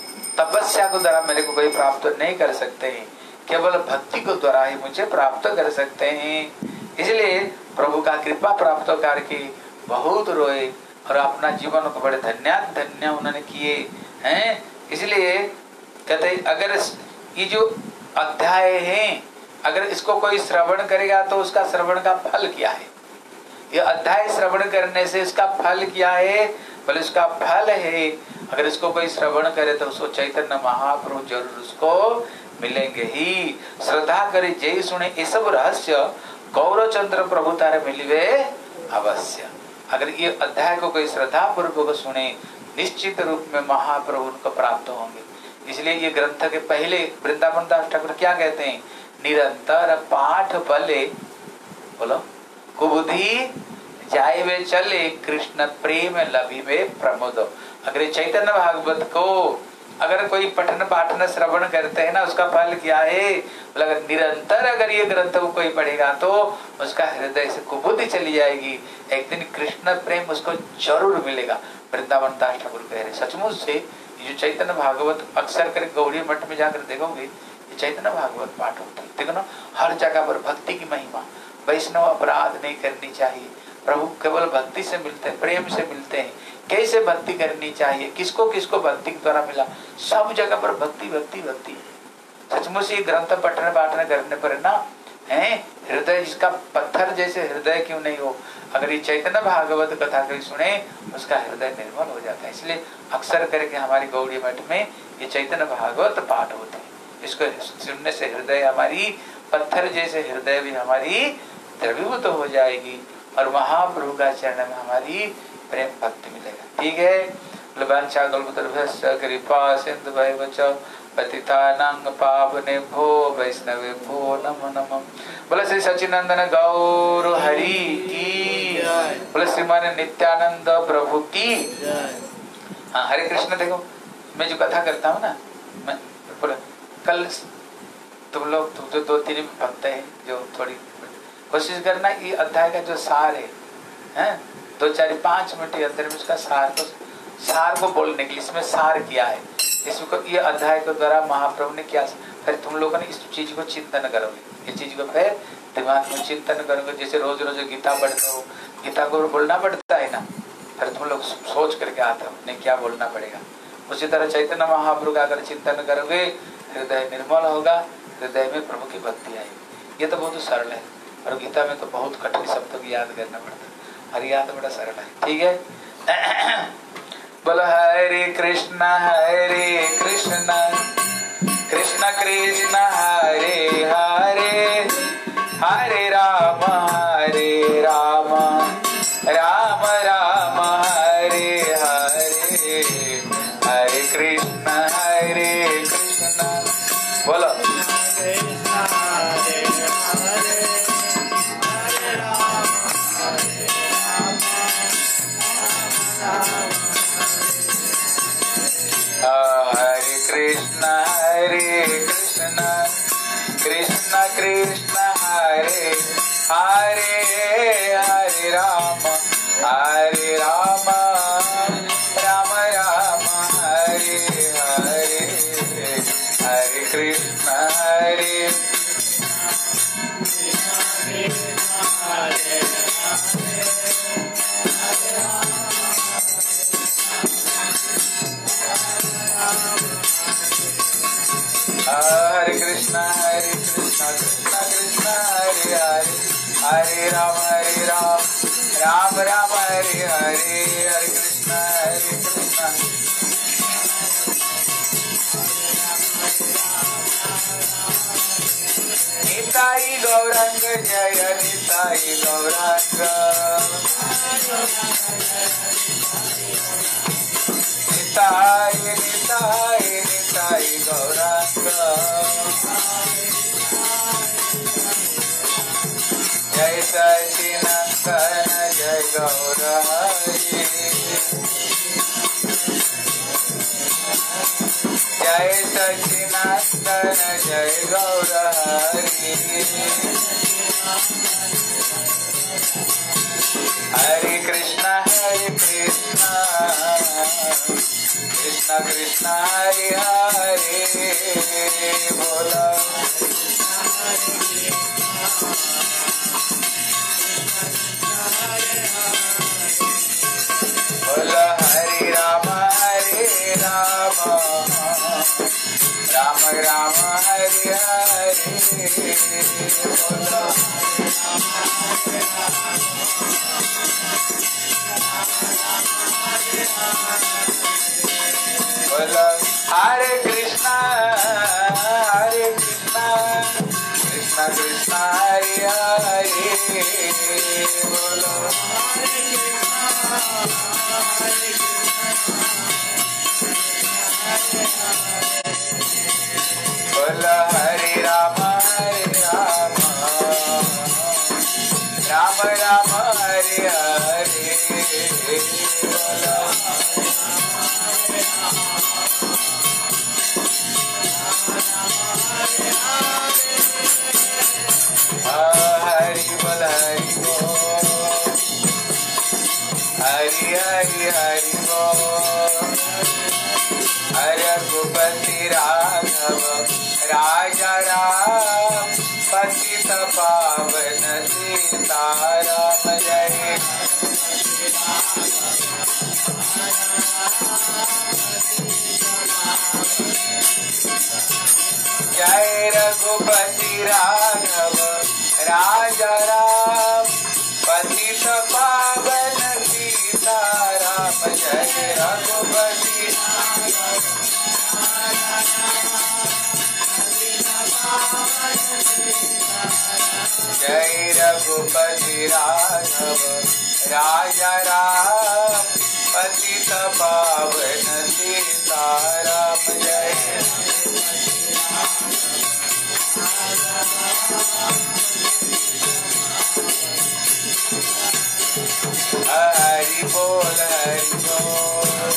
तपस्या को द्वारा मेरे को कोई प्राप्त नहीं कर सकते हैं, केवल भक्ति को द्वारा ही मुझे प्राप्त कर सकते हैं। इसलिए प्रभु का कृपा प्राप्त करके बहुत रोए और अपना जीवन को बड़े धन्य धन्य उन्होंने किए हैं। इसलिए कहते अगर ये जो अध्याय है अगर इसको कोई श्रवण करेगा तो उसका श्रवण का फल क्या है, ये अध्याय श्रवण करने से इसका फल क्या है, बोले उसका फल है अगर इसको कोई श्रवण करे तो उसको चैतन्य महाप्रभु जरूर उसको मिलेंगे ही। श्रद्धा करे जय सुने ये सब रहस्य गौरव चंद्र प्रभु तारे मिलिवे अवश्य। अगर ये अध्याय को कोई श्रद्धा पूर्वक सुने निश्चित रूप में महाप्रभु उनको प्राप्त होंगे। इसलिए ये ग्रंथ के पहले वृंदावन दास ठाकुर क्या कहते हैं, निरंतर पाठ बले बोलो कुबुद्धि जाए वे चले कृष्ण प्रेम लभी में प्रमोद। अगर चैतन्य भागवत को अगर कोई पठन पाठन श्रवण करते हैं ना उसका फल क्या है, अगर निरंतर अगर ये ग्रंथ को कोई पढ़ेगा तो उसका हृदय से कुबुद्धि चली जाएगी, एक दिन कृष्ण प्रेम उसको जरूर मिलेगा। वृंदावन दास ठाकुर कह रहे सचमुच से ये जो चैतन्य भागवत अक्सर कर गौड़ी मठ में जाकर देखोगे ये चैतन्य भागवत पाठ होता है, देखो ना हर जगह पर भक्ति की महिमा, वैष्णव अपराध नहीं करनी चाहिए, प्रभु केवल भक्ति से मिलते हैं, प्रेम से मिलते हैं, कैसे भक्ति करनी चाहिए, किसको किसको भक्ति के द्वारा मिला, सब जगह पर भक्ति भक्ति भक्ति। सचमुच ये ग्रंथ पठन पाठन करने पर ना है हृदय जिसका पत्थर जैसे हृदय क्यों नहीं हो, अगर ये चैतन्य भागवत कथा कोई सुने उसका हृदय निर्मल हो जाता है। इसलिए अक्सर करके हमारी गौड़ी मठ में ये चैतन्य भागवत पाठ होते हैं, इसको सुनने से हृदय हमारी पत्थर जैसे हृदय भी हमारी द्रवीभूत हो जाएगी और महाप्रभु का चरण में हमारी प्रेम भक्ति मिलेगा। ठीक है, कृपा सिंधु पतितानां पावनेभ्यो वैष्णवेभ्यो नमो नमः। बोले श्री सच्चिदानंद गौर हरि की, बोले श्रीमान नित्यानंद प्रभु की। हाँ हरे कृष्ण। देखो मैं जो कथा करता हूँ ना, मैं बोले कल तुम लोग तुम जो दो तीन भक्त हैं जो थोड़ी कोशिश करना ये अध्याय का जो सार है, हैं दो चार पांच मिनट के अंदर में उसका सार को सार को बोलने के लिए इसमें सार किया है, इसको ये अध्याय के द्वारा महाप्रभु ने क्या, फिर तुम लोगों ने इस चीज को चिंतन करोगे, इस चीज को फिर दिमाग में चिंतन करोगे। जैसे रोज रोज गीता पढ़ते हो, गीता को बोलना पड़ता है ना, फिर तुम लोग सोच करके आते हो नहीं क्या बोलना पड़ेगा। उसी तरह चैतन्य महाप्रभु का अगर चिंतन करोगे हृदय निर्मल होगा, हृदय में प्रभु की भक्ति आएगी। ये तो बहुत सरल है और गीता में तो बहुत कठिन शब्दों की याद करना पड़ता है, हर याद बड़ा सरल है। ठीक है, बोलो हरे कृष्ण हरे कृष्ण कृष्ण कृष्ण हरे हरे हरे राम हरे राम राम राम हरे हरे हरे कृष्ण हरे कृष्ण। बोलो कृष्ण हरे कृष्ण कृष्ण कृष्ण हरे हरे हरे राम हरे राम राम राम हरे हरे हरे कृष्ण हरे कृष्ण कृष्ण कृष्ण हरे हरे हरे राम हरे राम राम राम हरे हरे हरे कृष्ण हरे कृष्ण निताई गौरंग जय निताई गौरंग निताई निताई निताई गौरंग जय सचिनंदन जय गौर हरि जय सचिनंदन जय गौर हरि हरे कृष्णा हरे कृष्णा कृष्णा कृष्णा हरे हरे बोला बोला हरे राम हरे राम राम राम हरे हरे बोला बोला हरे कृष्णा हरे कृष्णा कृष्णा कृष्णा हरे हरे बोलो बोलो हरे राम हरे राम राम राम हरे हरे बोलो हरि बोल हरि बोल हरि हरि हरि बोल हरे रघुपति राघव राजा राम पतित पावन सीताराम जय जय रघुपति राघव राजा राम पतित पावन सीताराम जय रघुपति जय रघुपति राघव राजा राम पतित पावन सीताराम जय हरि बोल हरि बोल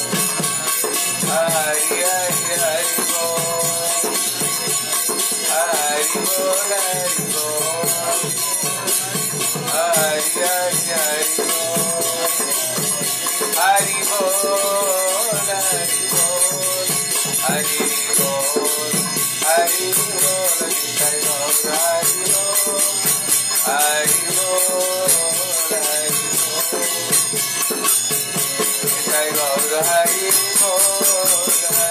हरि हरि हरि बोल हरि बोल हरि बोल हरि हरि हरि बोल हरि बोल हरि बोल हरि बोल हरि बोल जय गौर हरि बोल हरि बोल हरि जय गौर हरि बोल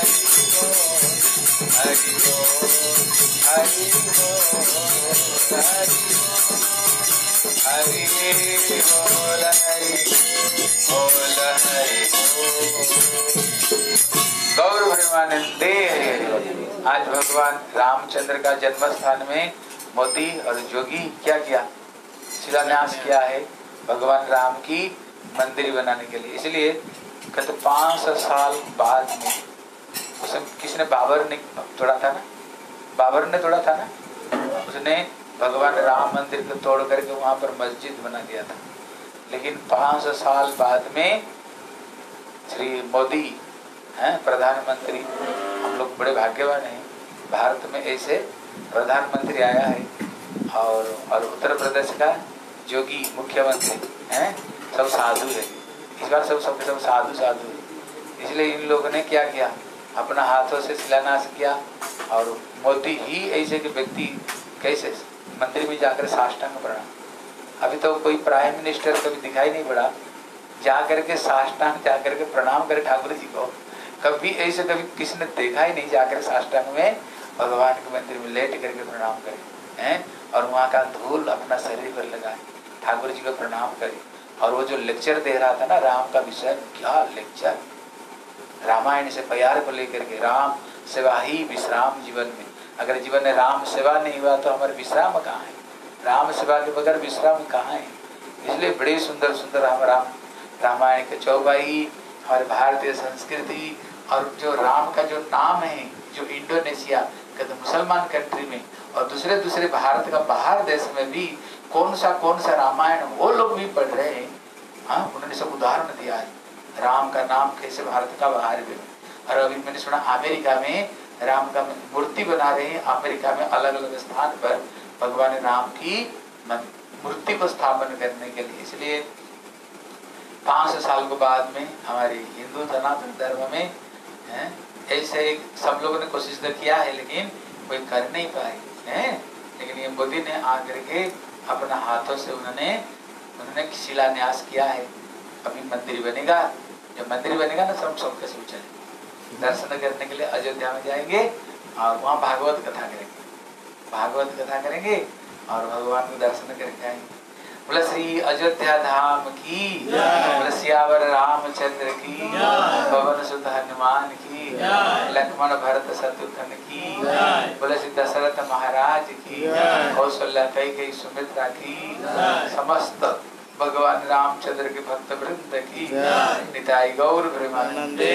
हरि बोल हरि बोल हरि बोल हरि बोल हरि बोल हरि बोल गौर प्रेमानंदे हरि हरि। आज भगवान रामचंद्र का जन्म स्थान में मोदी और जोगी क्या किया, शिलान्यास किया है भगवान राम की मंदिर बनाने के लिए। इसलिए गत पांच सौ साल बाद में उसने किसने बाबर ने तोड़ा था ना, बाबर ने तोड़ा था ना, उसने भगवान राम मंदिर को तोड़ करके वहां पर मस्जिद बना दिया था। लेकिन पांच सौ साल बाद में श्री मोदी हैं प्रधानमंत्री, हम लोग बड़े भाग्यवान हैं, भारत में ऐसे प्रधानमंत्री आया है। और और उत्तर प्रदेश का जोगी मुख्यमंत्री हैं, सब साधु है। इस बार सब सब सब साधु साधु है। इसलिए इन लोगों ने क्या किया, अपना हाथों से शिलान्यास किया। और मोदी ही ऐसे के व्यक्ति कैसे मंदिर में जाकर साष्टांग प्रणाम, अभी तो कोई प्राइम मिनिस्टर कभी दिखाई नहीं पड़ा जाकर के साष्टांग जाकर के प्रणाम करे ठाकुर जी को। कभी ऐसे कभी किसी ने देखा ही नहीं जाकर साष्टांग में भगवान के मंदिर में लेट करके प्रणाम करें हैं, और वहाँ का धूल अपना शरीर पर लगाए, ठाकुर जी को प्रणाम करें। और वो जो लेक्चर दे रहा था ना राम का विषय, क्या लेक्चर, रामायण से प्यार को लेकर के, राम सेवा ही विश्राम जीवन में। अगर जीवन में राम सेवा नहीं हुआ तो हमारे विश्राम कहाँ है, राम सेवा के बगैर विश्राम कहाँ है। इसलिए बड़े सुंदर सुंदर हम राम रामायण के चौपाई, हमारे भारतीय संस्कृति, और जो राम का जो नाम है, जो इंडोनेशिया के तो मुसलमान कंट्री में और दूसरे दूसरे भारत का बाहर देश में भी कौन सा कौन सा रामायण वो लोग भी पढ़ रहे हैं। हाँ, उन्होंने सब उदाहरण दिया है राम का नाम कैसे भारत का बाहर में। और अभी मैंने सुना अमेरिका में राम का मूर्ति बना रहे हैं, अमेरिका में अलग अलग स्थान पर भगवान राम की मूर्ति को स्थापन करने के लिए। इसलिए पाँच सौ साल के बाद में हमारे हिंदू सनातन धर्म में है, ऐसे सब लोगों ने कोशिश तो किया है लेकिन कोई कर नहीं पाए हैं। लेकिन ये मोदी ने आकर के अपना हाथों से उन्होंने उन्होंने शिलान्यास किया है। अभी मंदिर बनेगा, जब मंदिर बनेगा ना सब सब कैसे चले, दर्शन करने के लिए अयोध्या में जाएंगे और वहाँ भागवत कथा करेंगे, भागवत कथा करेंगे और भगवान को दर्शन करके आएंगे। बोला श्री अयोध्या धाम की, बोला सियावर रामचंद्र की, पवन सुत हनुमान की, लक्ष्मण भरत शत्रुघ्न की, बोला श्री दशरथ महाराज की, कौशल्या कैकेयी सुमित्रा की, समस्त भगवान रामचंद्र के भक्त वृंद की, निताई गौर प्रेमानंदे।